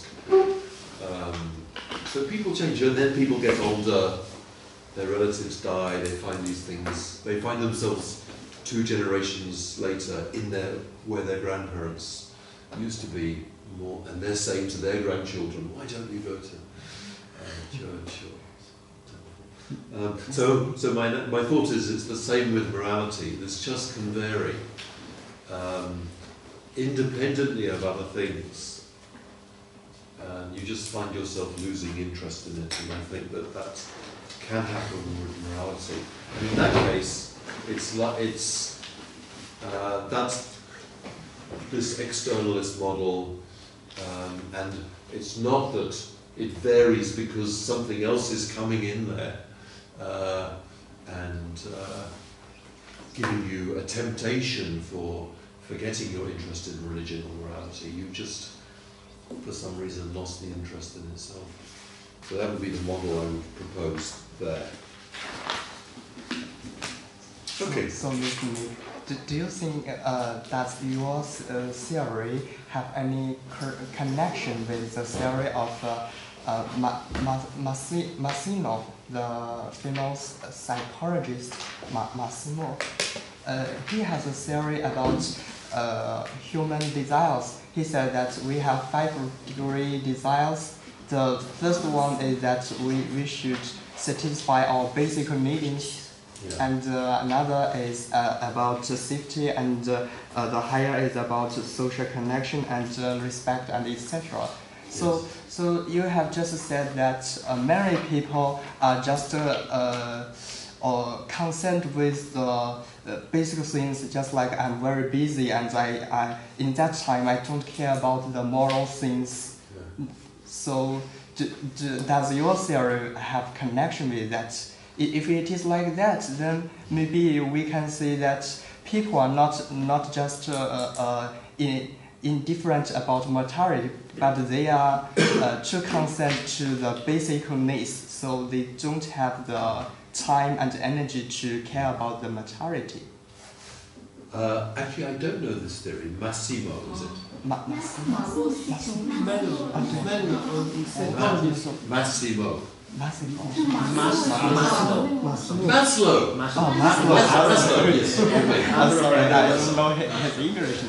Speaker 2: So people change, and then people get older, their relatives die, they find these things, they find themselves 2 generations later where their grandparents used to be more, and they're saying to their grandchildren, why don't you go to church or so my thought is it's the same with morality. This just can vary independently of other things. And you just find yourself losing interest in it, and I think that can happen with morality. And in that case, that's this externalist model, and it's not that it varies because something else is coming in there and giving you a temptation for forgetting your interest in religion or morality. You've just, for some reason, lost the interest in itself. So that would be the model I would propose there. Okay.
Speaker 4: So do you think that your theory have any connection with the theory of Massimo, the famous psychologist Massimo? He has a theory about human desires. He said that we have 5 degree desires. The first one is that we should satisfy our basic needs. Yeah. And another is about safety, and the higher is about social connection and respect and etc. So, yes. So you have just said that many people are just concerned with the basic things, just like I'm very busy and I in that time I don't care about the moral things. Yeah. So does your theory have connection with that? If it is like that, then maybe we can say that people are not just indifferent about materiality, but they are too concerned to the basic needs, so they don't have the time and energy to care about the materiality.
Speaker 2: Actually, I don't know this theory. Massimo, is it?
Speaker 4: Massimo.
Speaker 2: Massimo.
Speaker 4: Maslow.
Speaker 2: Maslow. Yes.
Speaker 4: I'm sorry, I don't know his English.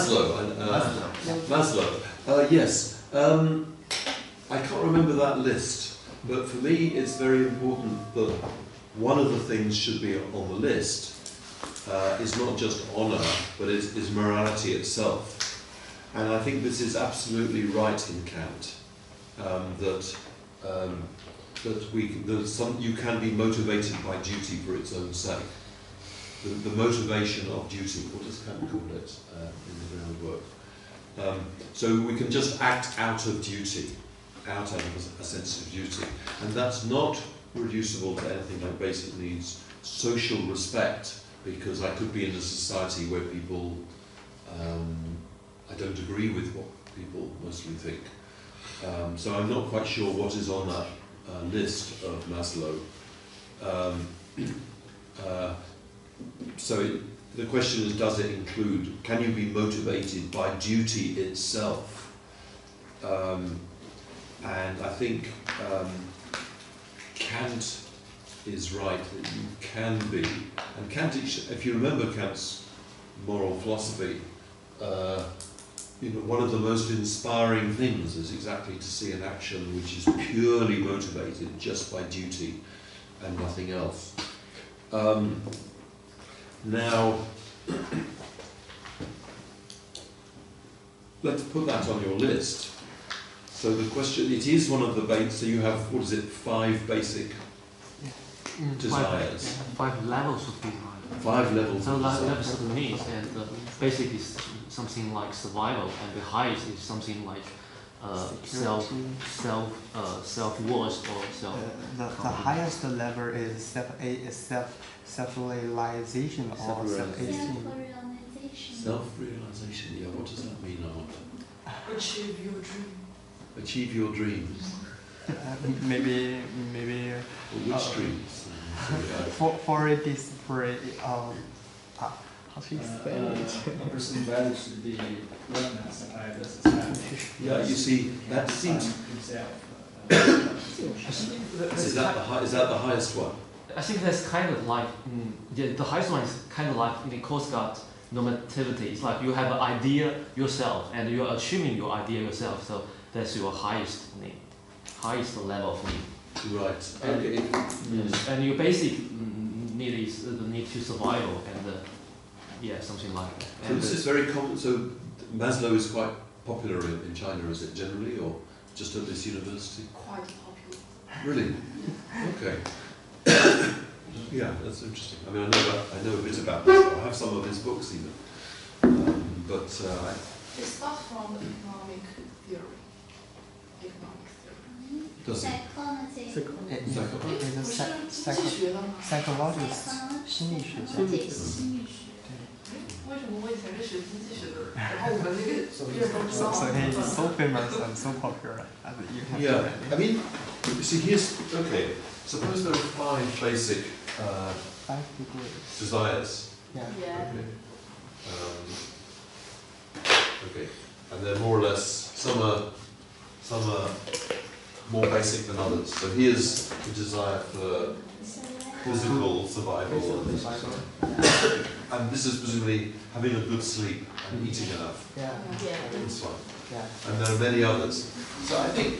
Speaker 2: Maslow. Yes. I can't remember that list, but for me, it's very important that one of the things should be on the list is not just honour, but is morality itself. And I think this is absolutely right in Kant, that that you can be motivated by duty for its own sake. The motivation of duty. What does Kant call it in the groundwork? So we can just act out of duty, out of a sense of duty, and that's not reducible to anything like basic needs. Social respect, because I could be in a society where people, I don't agree with what people mostly think. So I'm not quite sure what is on that list of Maslow. So the question is, does it include, can you be motivated by duty itself? And I think Kant is right that you can be, and Kant, if you remember Kant's moral philosophy, one of the most inspiring things is exactly to see an action which is purely motivated just by duty and nothing else. Now, let's put that on your list. So the question, it is one of the basic, so you have, 5 basic desires?
Speaker 3: 5 levels of desire.
Speaker 2: 5 levels
Speaker 3: So
Speaker 2: of desire.
Speaker 3: levels of the needs, and basic is something like survival, and the highest is something like self-worth or self.
Speaker 4: The highest level is self-realization or self-esteem.
Speaker 5: Self-realization.
Speaker 2: Self-realization, yeah, what does that mean, I wonder?
Speaker 6: Achieve your dream.
Speaker 2: Achieve your dreams.
Speaker 4: Maybe
Speaker 2: Well, which dreams?
Speaker 4: for it is how to explain it?
Speaker 1: A person values the recognized by the society.
Speaker 2: Yeah, you see, that seems.
Speaker 1: Himself.
Speaker 2: Is that the highest one?
Speaker 3: I think that's kind of like, the highest one is kind of like in the Coast Guard normativity. It's like you have an idea yourself, and you're achieving your idea yourself, so that's your highest need, highest level of need.
Speaker 2: Right, okay.
Speaker 3: Yes. And your basic need is the need to survival, and something like that.
Speaker 2: So this is very common, so Maslow is quite popular in China, is it generally, or just at this university?
Speaker 6: Quite popular.
Speaker 2: Really? Okay. Yeah, that's interesting. I mean, I know a bit about this. I have some of his books even.
Speaker 6: It starts from economic theory.
Speaker 2: does it?
Speaker 4: Psychologist 心理学家。
Speaker 6: 为什么我以前是学经济学的，然后我们那个院都知道
Speaker 4: So he is so famous and so popular. You have
Speaker 2: Yeah,
Speaker 4: to
Speaker 2: I mean, you see, okay, suppose there are 5 basic
Speaker 4: 5 degrees.
Speaker 2: desires.
Speaker 4: Yeah.
Speaker 6: Yeah.
Speaker 2: Okay, and they're more or less, some are more basic than others. So here's the desire for physical survival, and this is presumably having a good sleep and eating enough.
Speaker 4: Yeah.
Speaker 2: This one,
Speaker 4: Yeah.
Speaker 2: and there are many others. So I think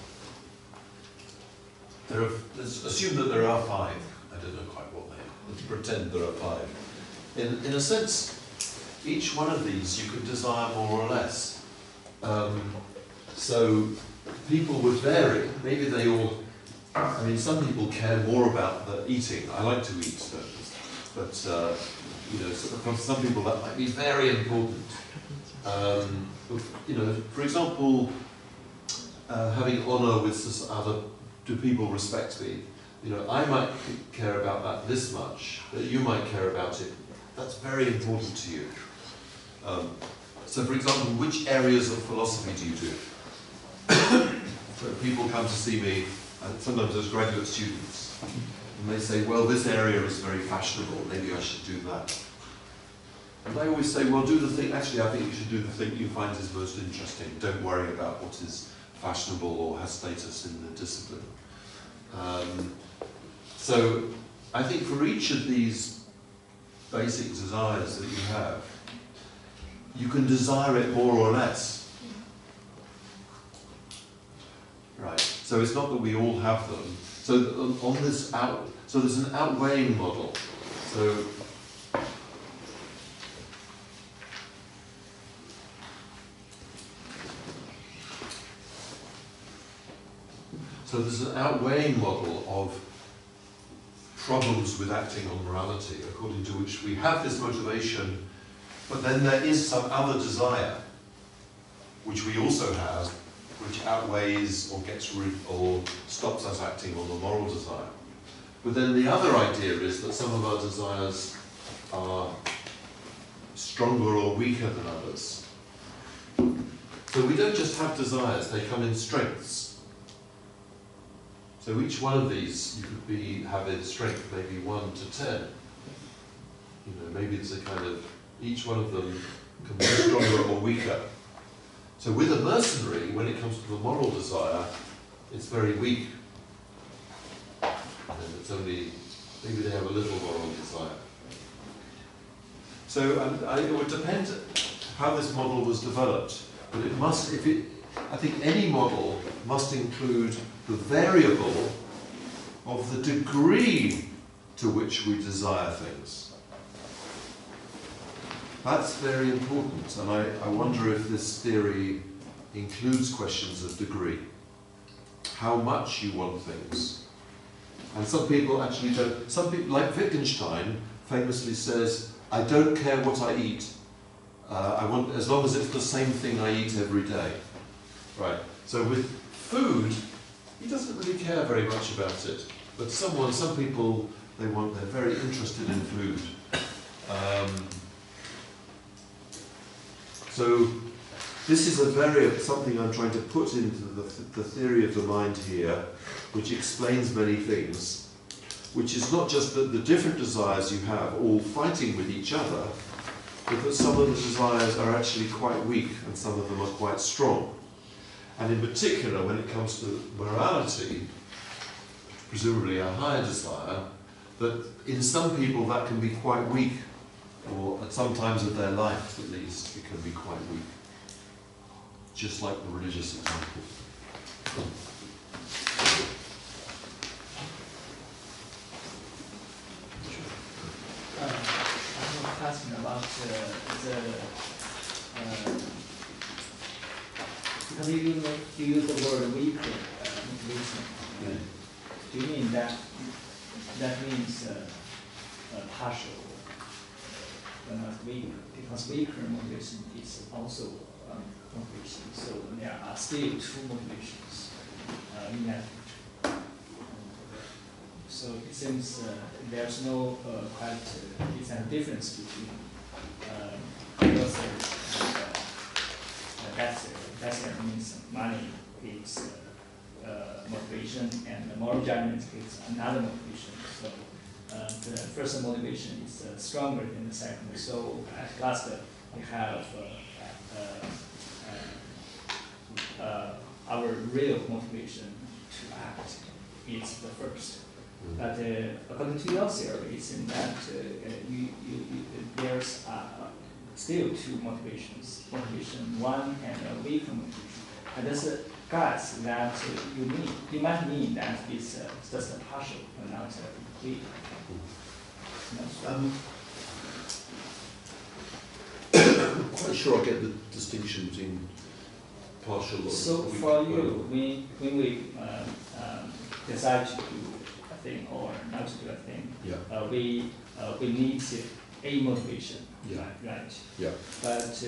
Speaker 2: let's assume that there are 5. I don't know quite what they are. Let's pretend there are 5. In a sense, each one of these you could desire more or less. So people would vary. Maybe they all. I mean, some people care more about the eating. I like to eat, but for some people that might be very important. For example, having honour with other. Do people respect me? I might care about that this much, but you might care about it. That's very important to you. So, for example, which areas of philosophy do you do? So people come to see me, and sometimes as graduate students, and they say, well, this area is very fashionable, maybe I should do that. And I always say, well, do the thing, actually I think you should do the thing you find is most interesting. Don't worry about what is fashionable or has status in the discipline. So I think for each of these basic desires that you have, you can desire it more or less. Right. So it's not that we all have them. So on this so there's an outweighing model. So there's an outweighing model of problems with acting on morality, according to which we have this motivation, but then there is some other desire, which we also have, which outweighs or gets rid or stops us acting on the moral desire. But then the other idea is that some of our desires are stronger or weaker than others. So we don't just have desires, they come in strengths. So each one of these you could have in strength maybe 1 to 10. You know, maybe it's a kind of, each one of them can be stronger or weaker. So with a mercenary, when it comes to the moral desire, it's very weak. And it's only, maybe they have a little moral desire. So it would depend how this model was developed. But it must, I think any model must include the variable of the degree to which we desire things. That's very important, and I wonder if this theory includes questions of degree. How much you want things. And some people actually don't, some people, like Wittgenstein, famously says, I don't care what I eat, I want, as long as it's the same thing I eat every day. Right, so with food, he doesn't really care very much about it, but some people, they're very interested in food. So this is something I'm trying to put into the theory of the mind here, which explains many things, which is not just that the different desires you have all fighting with each other, but that some of the desires are actually quite weak and some of them are quite strong. And in particular, when it comes to morality, presumably a higher desire, that in some people that can be quite weak, or at some times of their life at least, it can be quite weak. Just like the religious example.
Speaker 1: I have a question about because you use the word weak motivation. Do you mean that means partial, but not weak? Because weaker motivation is also motivation. So there are still 2 motivations in that picture. So it seems there's no quite it's a difference between that's means money is motivation, and the moral judgment is another motivation. So the first motivation is stronger than the second. So at last we have our real motivation to act is the first. But according to your theory, it's in that there's still 2 motivations. Motivation 1 and a weaker motivation. And this guess that you might mean that it's just a partial and not a complete.
Speaker 2: I'm quite sure I get the distinction between partial and
Speaker 1: so
Speaker 2: weak.
Speaker 1: for you, when we decide to do a thing or not to do a thing,
Speaker 2: Yeah.
Speaker 1: We need a motivation,
Speaker 2: Yeah.
Speaker 1: right?
Speaker 2: Yeah.
Speaker 1: But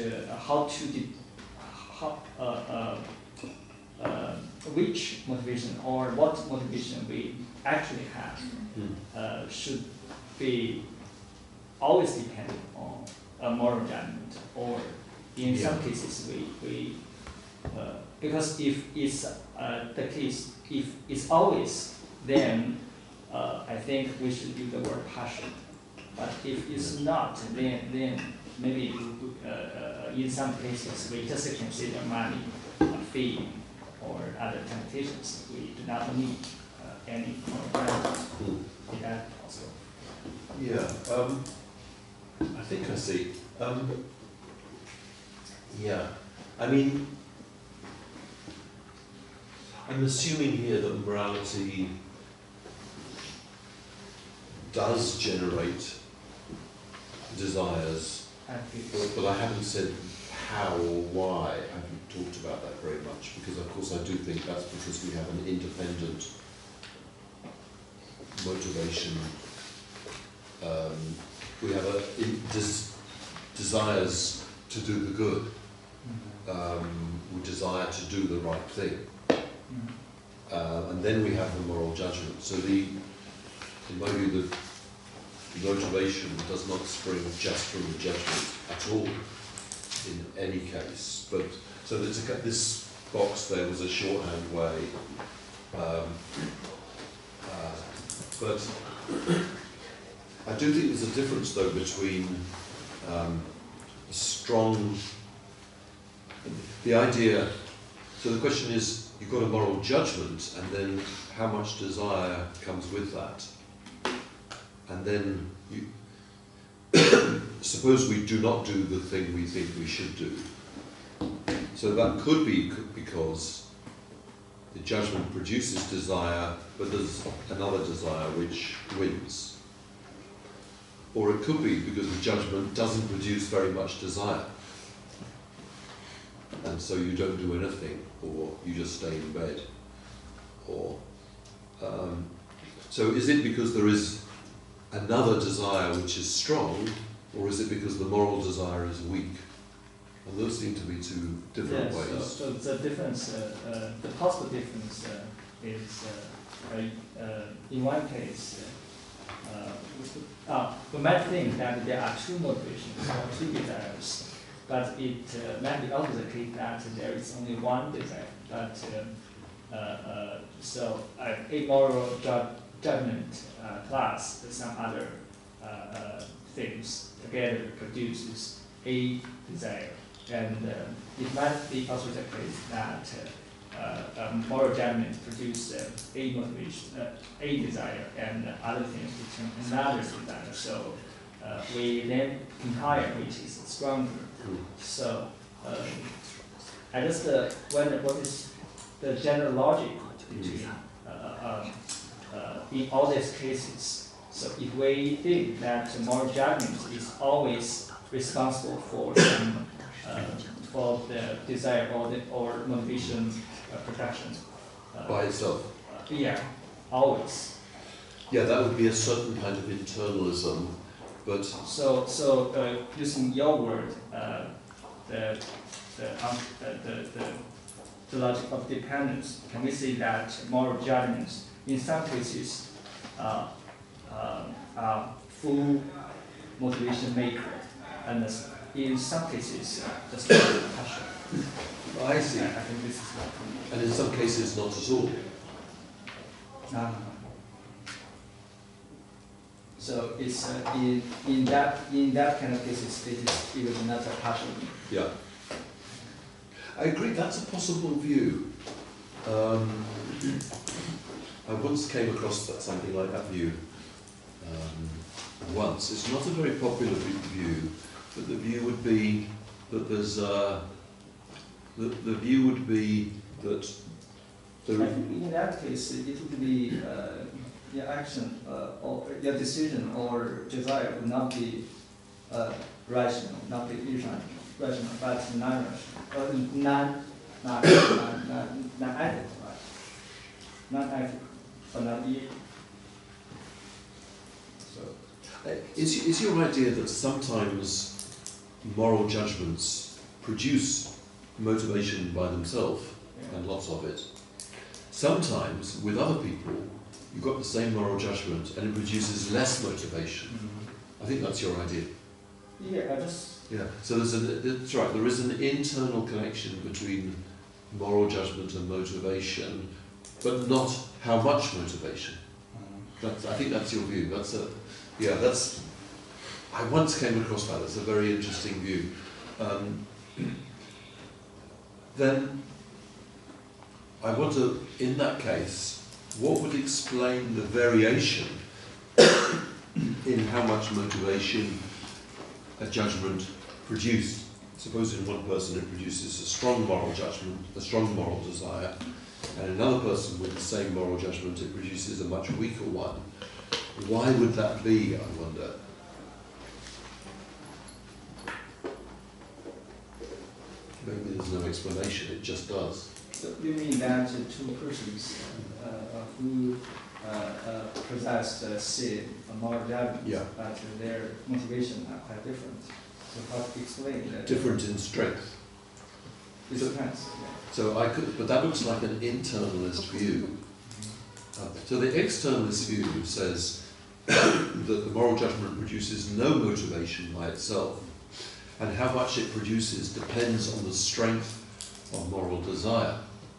Speaker 1: which motivation or what motivation we actually have should be always dependent on a moral judgment, or in some cases we because if it's the case, if it's always, then I think we should use the word partial. But if it's not, then maybe in some cases we just consider money fee or other temptations. We do not need any moral judgment. Is that possible?
Speaker 2: Yeah, I think I see. Yeah, I mean, I'm assuming here that morality does generate desires, but I haven't said how or why. I haven't talked about that very much. much, because of course I do think that's because we have an independent motivation. We have desires to do the good. We desire to do the right thing. And then we have the moral judgment. So in my view, the motivation does not spring just from the judgment at all, in any case. But so this box there was a shorthand way. But I do think there's a difference, though, between the idea. So the question is, you've got a moral judgment, and then how much desire comes with that? And then suppose we do not do the thing we think we should do. So that could be because the judgment produces desire, but there's another desire which wins. Or it could be because the judgment doesn't produce very much desire, and so you don't do anything, or you just stay in bed. Or so is it because there is another desire which is strong, or is it because the moral desire is weak? And those seem to be two different ways.
Speaker 1: So the difference, the possible difference is in one case, we might think that there are two motivations or two desires, but it might be also the case that there is only one desire. But so a moral judgment plus some other things together produces a desire. And it might be also the case that moral judgment produces a motivation, a desire, and other things become another desire. So we then compare which is stronger. So I just wonder what is the general logic between in all these cases. So if we think that moral judgment is always responsible for some for the desire or motivation production
Speaker 2: by itself.
Speaker 1: Yeah, always.
Speaker 2: Yeah, that would be a certain kind of internalism, but
Speaker 1: so using your word, the logic of dependence, can we say that moral judgments in some cases are full motivation maker, and in some cases just passion?
Speaker 2: I see.
Speaker 1: I think this is what.
Speaker 2: And in some cases not at all.
Speaker 1: No. So it's in that kind of cases it is even not a passion.
Speaker 2: Yeah. I agree, that's a possible view. I once came across something like that view once. It's not a very popular view, but the view would be that there's the view would be that
Speaker 1: I think in that case it would be your action or your decision or desire would not be rational, not be irrational, but non-rational, or non-ethical, right? Non-ethical, or not evil. So,
Speaker 2: is your idea that sometimes moral judgments produce motivation by themselves, and lots of it. Sometimes, with other people, you've got the same moral judgment and it produces less motivation. I think that's your idea.
Speaker 1: Yeah, I just...
Speaker 2: Yeah, so that's right, there is an internal connection between moral judgment and motivation, but not how much motivation. I think that's your view. I once came across that. It's a very interesting view. Then I wonder, in that case, what would explain the variation in how much motivation a judgment produced? Suppose in one person it produces a strong moral judgment, a strong moral desire, and another person with the same moral judgment it produces a much weaker one. Why would that be, I wonder? Maybe there's no explanation, it just does.
Speaker 1: So you mean that two persons who possess the same moral judgment,
Speaker 2: Yeah.
Speaker 1: but their motivation are quite different. So how to explain that?
Speaker 2: Different in strength.
Speaker 1: It depends. Yeah.
Speaker 2: So I could, but that looks like an internalist view. So the externalist view says that the moral judgment produces no motivation by itself, and how much it produces depends on the strength of moral desire.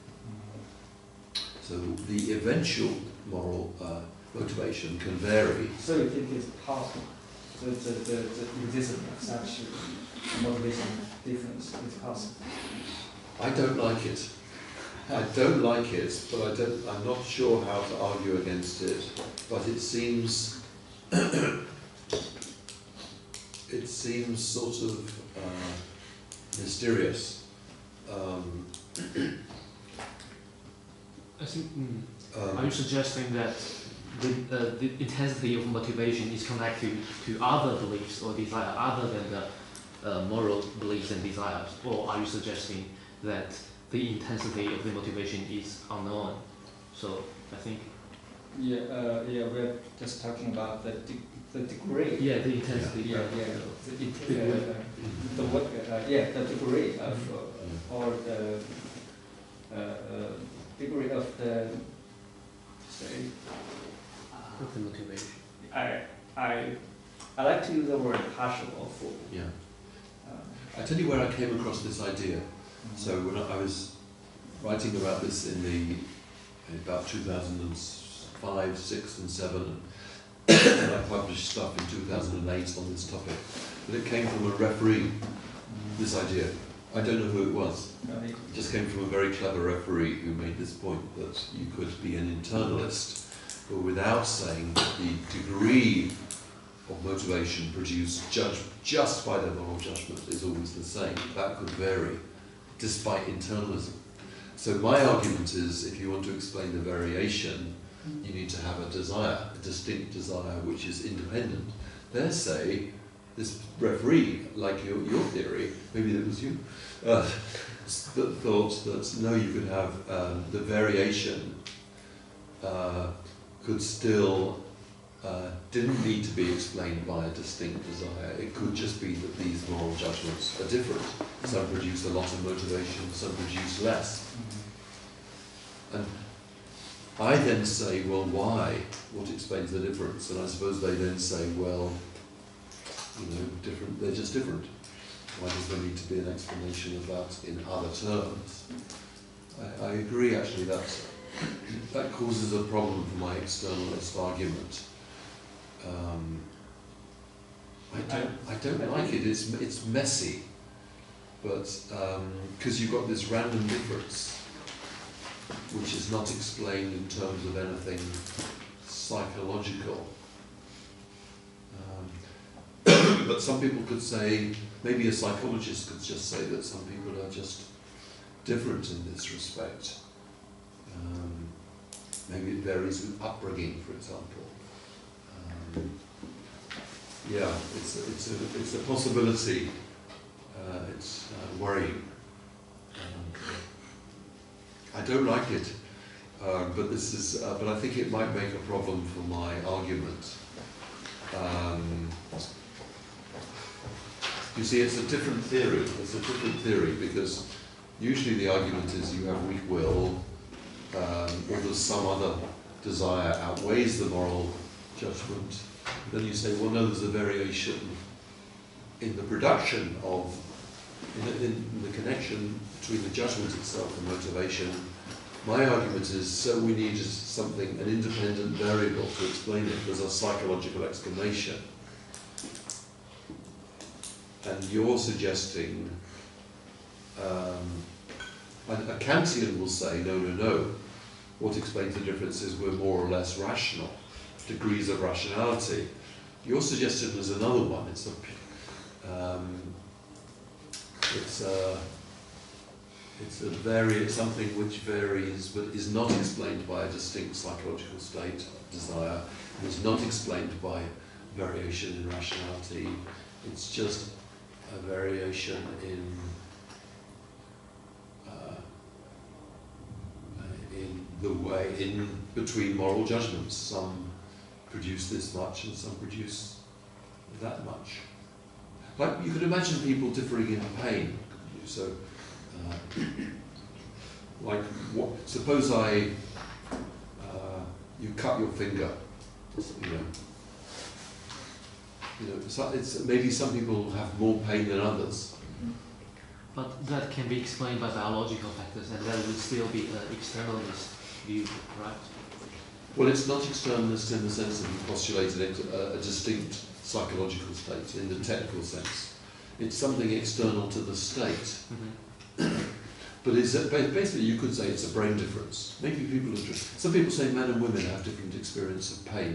Speaker 2: So the eventual moral motivation can vary.
Speaker 1: So you think it's possible? The existence of such motivation difference is possible?
Speaker 2: I don't like it. I don't like it, but I'm not sure how to argue against it. But it seems sort of mysterious.
Speaker 3: I think, are you suggesting that the intensity of motivation is connected to other beliefs or desire other than the moral beliefs and desires? Or are you suggesting that the intensity of the motivation is unknown? So I think...
Speaker 1: Yeah, we're just talking about the degree.
Speaker 3: Yeah, the intensity.
Speaker 1: Yeah. The degree of or the degree of the
Speaker 3: Of the motivation.
Speaker 1: I like to use the word partial or full.
Speaker 2: Yeah. I tell you where I came across this idea. So when I was writing about this in about 2005, 6 and 7, and I published stuff in 2008 on this topic, but it came from a referee, this idea. I don't know who it was. It just came from a very clever referee who made this point that you could be an internalist, but without saying that the degree of motivation produced just by their moral judgment is always the same. That could vary, despite internalism. So my argument is, if you want to explain the variation, you need to have a desire, a distinct desire which is independent. They say, this referee, like your theory, maybe it was you, that thought that no, you could have the variation could still didn't need to be explained by a distinct desire. It could just be that these moral judgments are different. Some produce a lot of motivation, some produce less. And I then say, well, why? What explains the difference? And I suppose they then say, well, different. They're just different. Why does there need to be an explanation of that in other terms? I agree, actually, that causes a problem for my externalist argument. I don't like it. It's messy, but because you've got this random difference, which is not explained in terms of anything psychological. But some people could say, maybe a psychologist could just say that some people are just different in this respect. Maybe it varies with upbringing, for example. Yeah, it's a possibility. It's worrying. I don't like it, but this is. But I think it might make a problem for my argument. You see, it's a different theory. It's a different theory because usually the argument is you have weak will, or there's some other desire outweighs the moral judgment. Then you say, well, no, there's a variation in the production of, in the connection between the judgment itself and motivation. My argument is, so we need something, an independent variable to explain it. There's a psychological explanation. And you're suggesting, a Kantian will say, no. What explains the difference is we're more or less rational, degrees of rationality. Your suggestion is another one. It's something which varies but is not explained by a distinct psychological state, desire, and is not explained by variation in rationality. It's just a variation in the way in between moral judgments. Some produce this much and some produce that much. Like you could imagine people differing in pain. So, like, suppose you cut your finger, so maybe some people have more pain than others.
Speaker 3: But that can be explained by biological factors, and that would still be an externalist view, right?
Speaker 2: Well, it's not externalist in the sense that you postulated a distinct psychological state in the technical sense. It's something external to the state. But basically you could say it's a brain difference. Maybe people are some people say men and women have different experience of pain.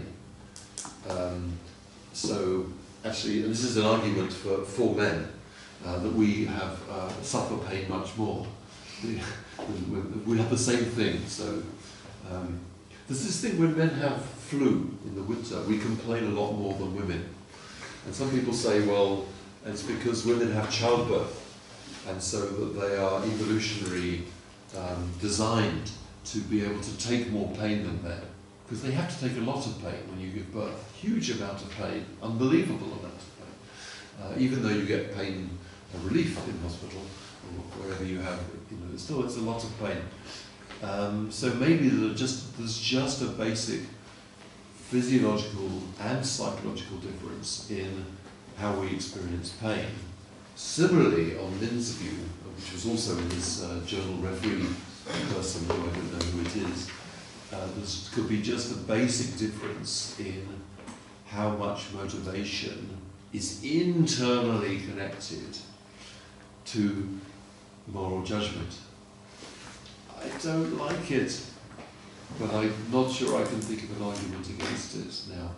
Speaker 2: So actually, and this is an argument for men, that we have suffer pain much more. We have the same thing. So there's this thing when men have flu in the winter, we complain a lot more than women. And some people say, well, it's because women have childbirth, and so that they are evolutionary designed to be able to take more pain than men. Because they have to take a lot of pain when you give birth. Huge amount of pain, unbelievable amount of pain. Even though you get pain relief in hospital, or wherever you have, still it's a lot of pain. So maybe there's just a basic physiological and psychological difference in how we experience pain. Similarly, on Lin's view, which was also in this journal referee person who I don't know who it is, there could be just a basic difference in how much motivation is internally connected to moral judgment. I don't like it, but I'm not sure I can think of an argument against it now.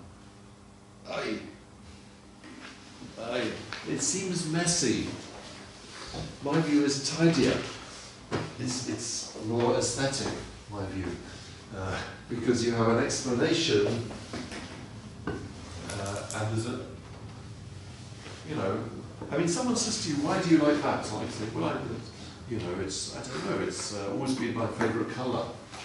Speaker 2: It seems messy. My view is tidier. It's more aesthetic, my view, because you have an explanation, and there's someone says to you, "Why do you like that?" So I say, "Well, I don't know. It's always been my favourite colour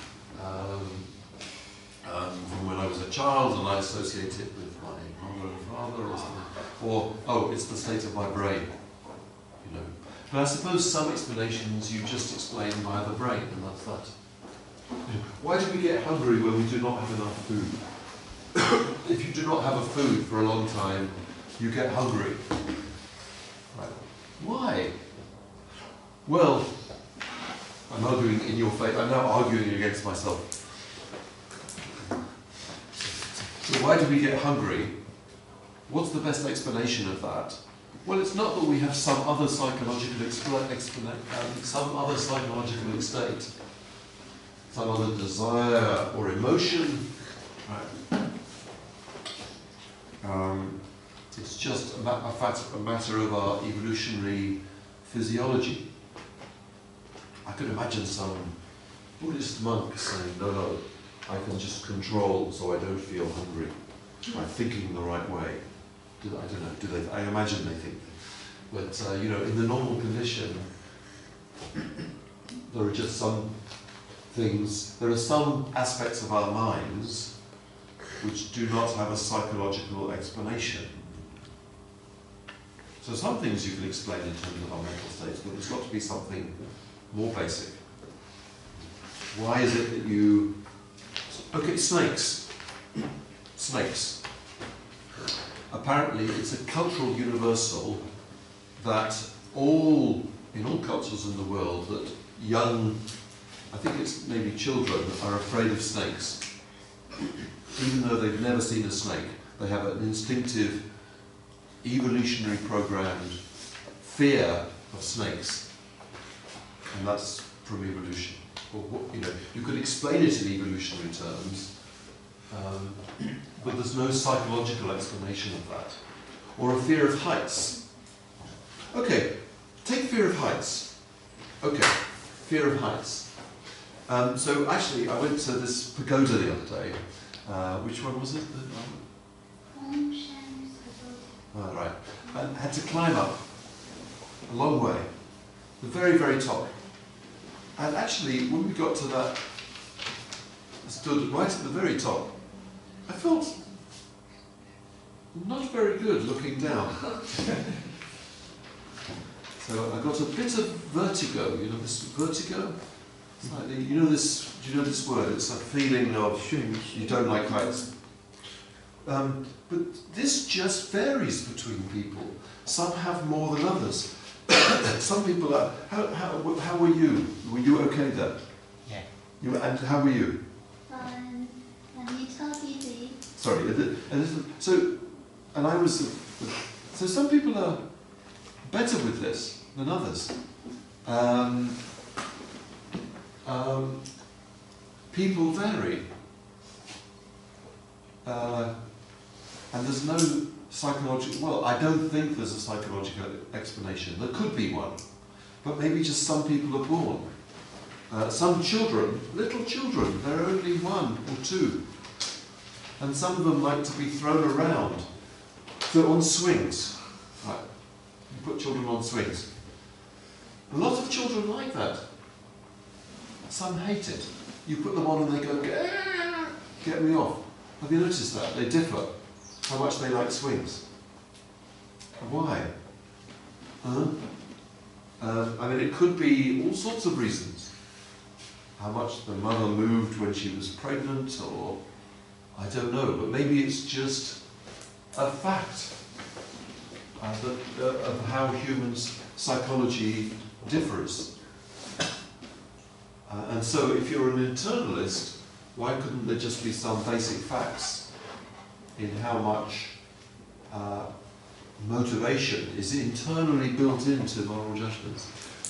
Speaker 2: from when I was a child, and I associate it with my mother and father, or something. Or it's the state of my brain, But I suppose some explanations you just explain via the brain, and that's that. Why do we get hungry when we do not have enough food? If you do not have a food for a long time, you get hungry. Right. Why? Well, I'm arguing in your favour. I'm now arguing against myself. So why do we get hungry? What's the best explanation of that? Well, it's not that we have some other psychological state, some other desire or emotion. Right. It's just a matter of our evolutionary physiology. I could imagine some Buddhist monk saying, no, I can just control so I don't feel hungry by thinking the right way. I don't know, I imagine they think. But, in the normal condition, there are just some things, there are some aspects of our minds which do not have a psychological explanation. So some things you can explain in terms of our mental states, but there's got to be something more basic. Why is it that you... Okay, snakes. Snakes. Apparently it's a cultural universal that in all cultures in the world, that young, I think it's maybe children, are afraid of snakes. Even though they've never seen a snake, they have an instinctive, evolutionary programmed fear of snakes. And that's from evolution. You could explain it in evolutionary terms, but there's no psychological explanation of that. Or a fear of heights. Okay, take fear of heights. Okay, fear of heights. So actually, I went to this pagoda the other day. Which one was it? Right. And had to climb up a long way, the very, very top. And actually, when we got to that stood right at the very top, I felt not very good looking down. So I got a bit of vertigo, you know this vertigo? Slightly, you know this, do you know this word? It's a feeling of you don't like heights. But this just varies between people. Some have more than others. Some people are, how were you? Were you okay there?
Speaker 4: Yeah.
Speaker 2: And how were you?
Speaker 5: A little dizzy.
Speaker 2: Sorry, and I was, so some people are better with this than others. People vary. And there's no psychological, well, I don't think there's a psychological explanation. There could be one, but maybe just some people are born. Some children, little children, they're only 1 or 2. And some of them like to be thrown around. So on swings, right, you put children on swings. A lot of children like that. Some hate it. You put them on and they go, get me off. Have you noticed that? They differ, how much they like swings. Why? I mean, it could be all sorts of reasons. How much the mother moved when she was pregnant, or I don't know, but maybe it's just a fact of how humans' psychology differs. And so if you're an internalist, why couldn't there just be some basic facts in how much motivation is internally built into moral judgments?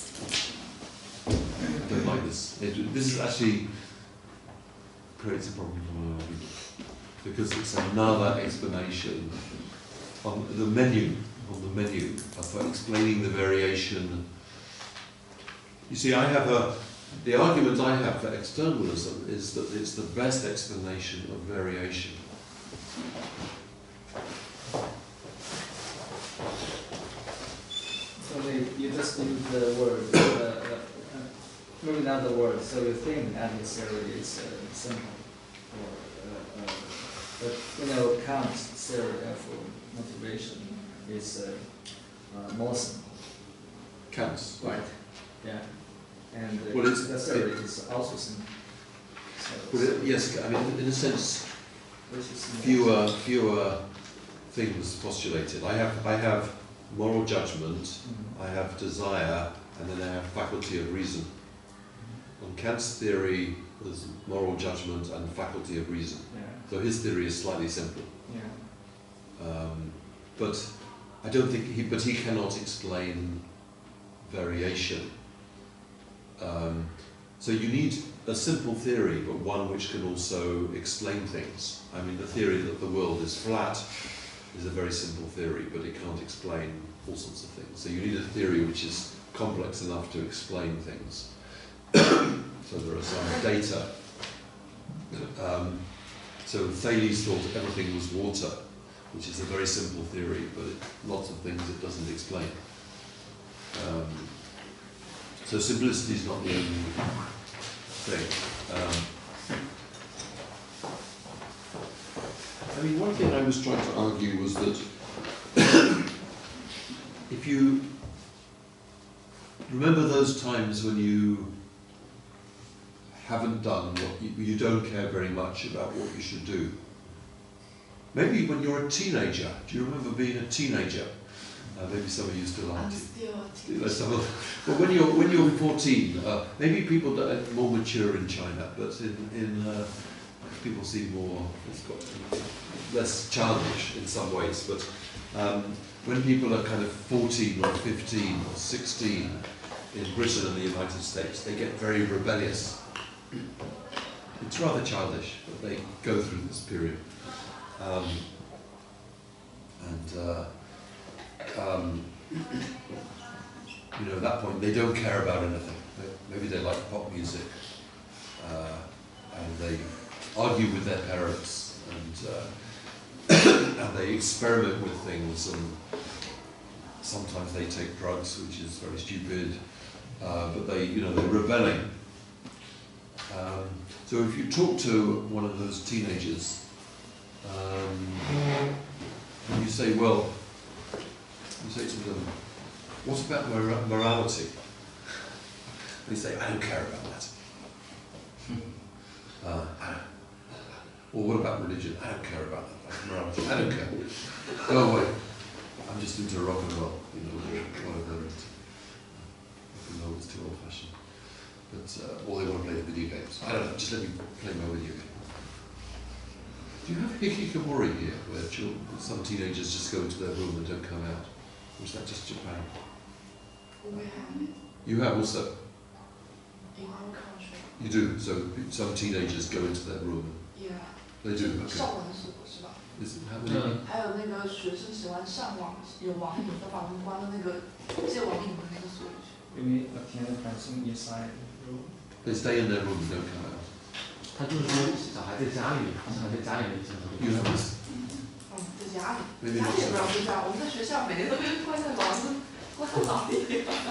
Speaker 2: I don't like this. This is actually creates a problem for my argument, because it's another explanation on the menu for explaining the variation. You see, the argument I have for externalism is that it's the best explanation of variation.
Speaker 1: So you just use the word, maybe not the word, so you think adversary is simple. But Kant's theory of motivation is more simple.
Speaker 2: Kant's?
Speaker 1: Right, yeah. And
Speaker 2: Well,
Speaker 1: the theory is also simple. So,
Speaker 2: Yes, I mean, in a sense,
Speaker 1: which is
Speaker 2: fewer things postulated. I have moral judgment, I have desire, and then I have faculty of reason. On Kant's theory, there's moral judgment and faculty of reason.
Speaker 1: Yeah.
Speaker 2: So his theory is slightly simple.
Speaker 1: Yeah.
Speaker 2: But I don't think he cannot explain variation. So you need a simple theory, but one which can also explain things. I mean, the theory that the world is flat is a very simple theory, but it can't explain all sorts of things. So you need a theory which is complex enough to explain things. So there are some data. So Thales thought everything was water, which is a very simple theory, but lots of things it doesn't explain. So simplicity is not the only thing. I mean, one thing I was trying to argue was that if you remember those times when you haven't done what you don't care very much about what you should do. Maybe when you're a teenager. Do you remember being a teenager? Maybe some of you still aren't.
Speaker 6: I'm still
Speaker 2: But when you're 14, maybe people are more mature in China, but in people seem more, it's got less childish in some ways. But when people are kind of 14 or 15 or 16 in Britain and the United States, they get very rebellious. It's rather childish, but they go through this period. At that point, they don't care about anything. Maybe they like pop music, and they argue with their parents, and they experiment with things, and sometimes they take drugs, which is very stupid, but they're rebelling. So if you talk to one of those teenagers, and you say, well, you say to them, what about morality? They say, I don't care about that. Or what about religion? I don't care about that. Morality, I don't care. Go away. I'm just into rock and roll, you know, whatever. Rock and roll is too old-fashioned. But, or they want to play video games. I don't know, just let me play my video game. Do you have hikikomori here, where some teenagers just go into their room and don't come out? Or is that just Japan?
Speaker 6: We have it
Speaker 2: You have also?
Speaker 6: in our country.
Speaker 2: You do, so some teenagers go into their room.
Speaker 6: Yeah.
Speaker 2: They do, okay.
Speaker 6: 上网是是吧？
Speaker 2: Is it, how many?
Speaker 6: 还有那个学生喜欢上网，有网瘾的，把他们关到那个戒网瘾的那个所里去。
Speaker 1: You mean a piano person inside the room?
Speaker 2: They stay in their room and don't come out.
Speaker 3: 他就是说小孩在家里，小孩在家里面经常
Speaker 2: You have this?
Speaker 6: 在家里，
Speaker 2: Maybe
Speaker 6: 家
Speaker 2: not
Speaker 6: 里也不
Speaker 2: so
Speaker 6: 让
Speaker 2: much.
Speaker 6: 睡觉，我们在学校每天都被关在房子，关在牢里。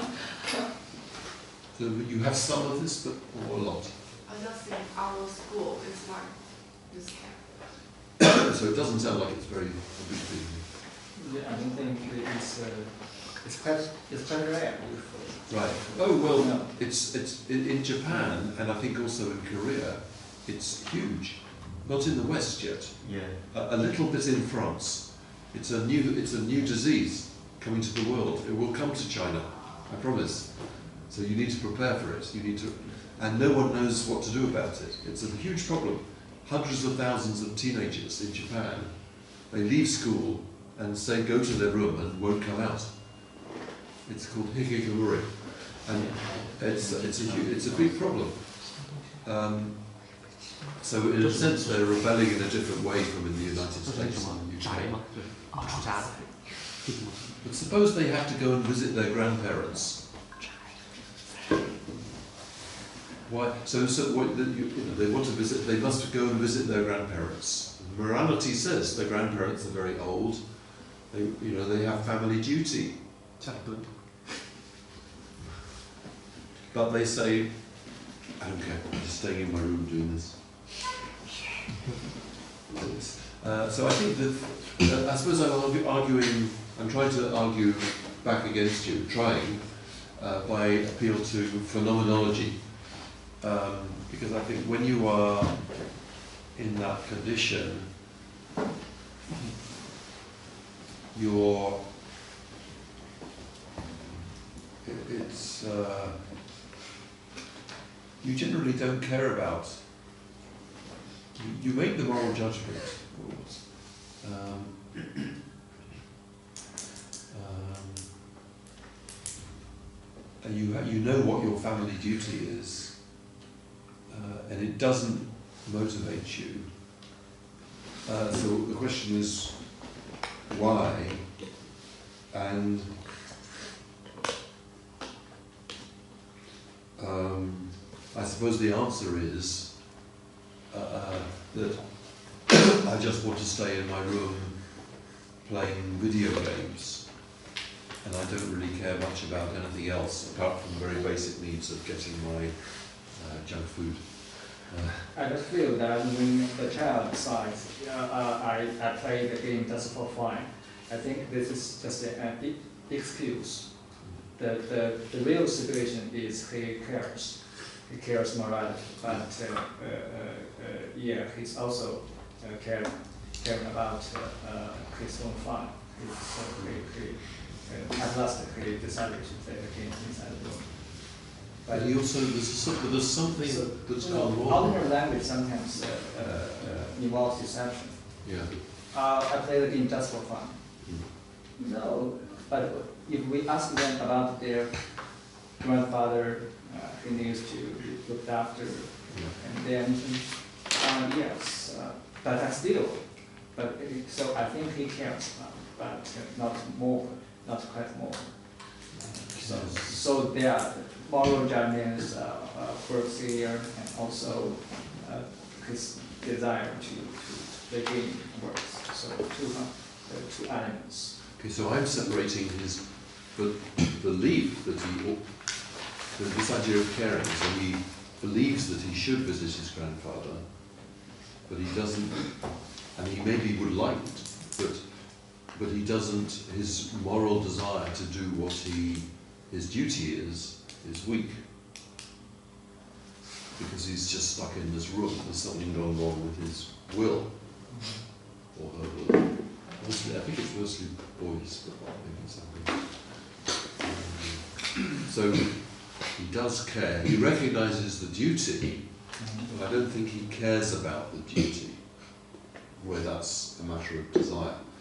Speaker 2: So you have some of this, but or a lot.
Speaker 6: I just think our school is like this camp.
Speaker 2: So it doesn't sound like it's very a big thing.
Speaker 1: Yeah, I don't think it's quite rare.
Speaker 2: Right. Oh well,
Speaker 1: No.
Speaker 2: it's in Japan and I think also in Korea, it's huge. Not in the West yet.
Speaker 7: Yeah.
Speaker 2: A little bit in France. It's a new disease coming to the world. It will come to China, I promise. So you need to prepare for it. You need to, and no one knows what to do about it. It's a huge problem. Hundreds of thousands of teenagers in Japan, they leave school and say go to their room and won't come out. It's called hikikomori, and it's a big problem. So in a sense, they're rebelling in a different way from in the United
Speaker 3: 这是
Speaker 2: States
Speaker 3: 什么
Speaker 2: and the
Speaker 3: 宅
Speaker 2: UK.
Speaker 3: 吗？对，家的。
Speaker 2: But suppose they have to go and visit their grandparents. Why? So what, they want to visit. They must go and visit their grandparents. Morality says their grandparents are very old. They have family duty.
Speaker 3: 家里蹲。
Speaker 2: But they say, I don't care. I'm just staying in my room doing this. So I think that I suppose I'm arguing. I'm trying to argue back against you, by appeal to phenomenology, because I think when you are in that condition, you generally don't care about. You make the moral judgment, of course. And you know what your family duty is, and it doesn't motivate you. So the question is, why? And I suppose the answer is that I just want to stay in my room playing video games, and I don't really care much about anything else apart from the very basic needs of getting my junk food.
Speaker 1: I just feel that when the child decides, I play the game just for fun, I think this is just an excuse. The real situation is he cares morality, but he's also caring about his own fun. At last he decided to play the game inside the room.
Speaker 2: But he also, there's something that's gone wrong.
Speaker 1: Ordinary language sometimes involves deception.
Speaker 2: Yeah.
Speaker 1: I play the game just for fun. No, but if we ask them about their grandfather, who needs to be looked after, and then yes, but I still, so I think he cares, but not quite more. So there are moral judgments works here, and also his desire to the game works. So two elements.
Speaker 2: Okay, so I'm separating his belief that this idea of caring, so he believes that he should visit his grandfather, but he doesn't, and he maybe would like to, but he doesn't, his moral desire to do what his duty is weak. Because he's just stuck in this room, there's something going on with his will, or her will. Mostly, I think it's mostly boys, but maybe something. So he does care, he recognises the duty, but I don't think he cares about the duty, where that's a matter of desire.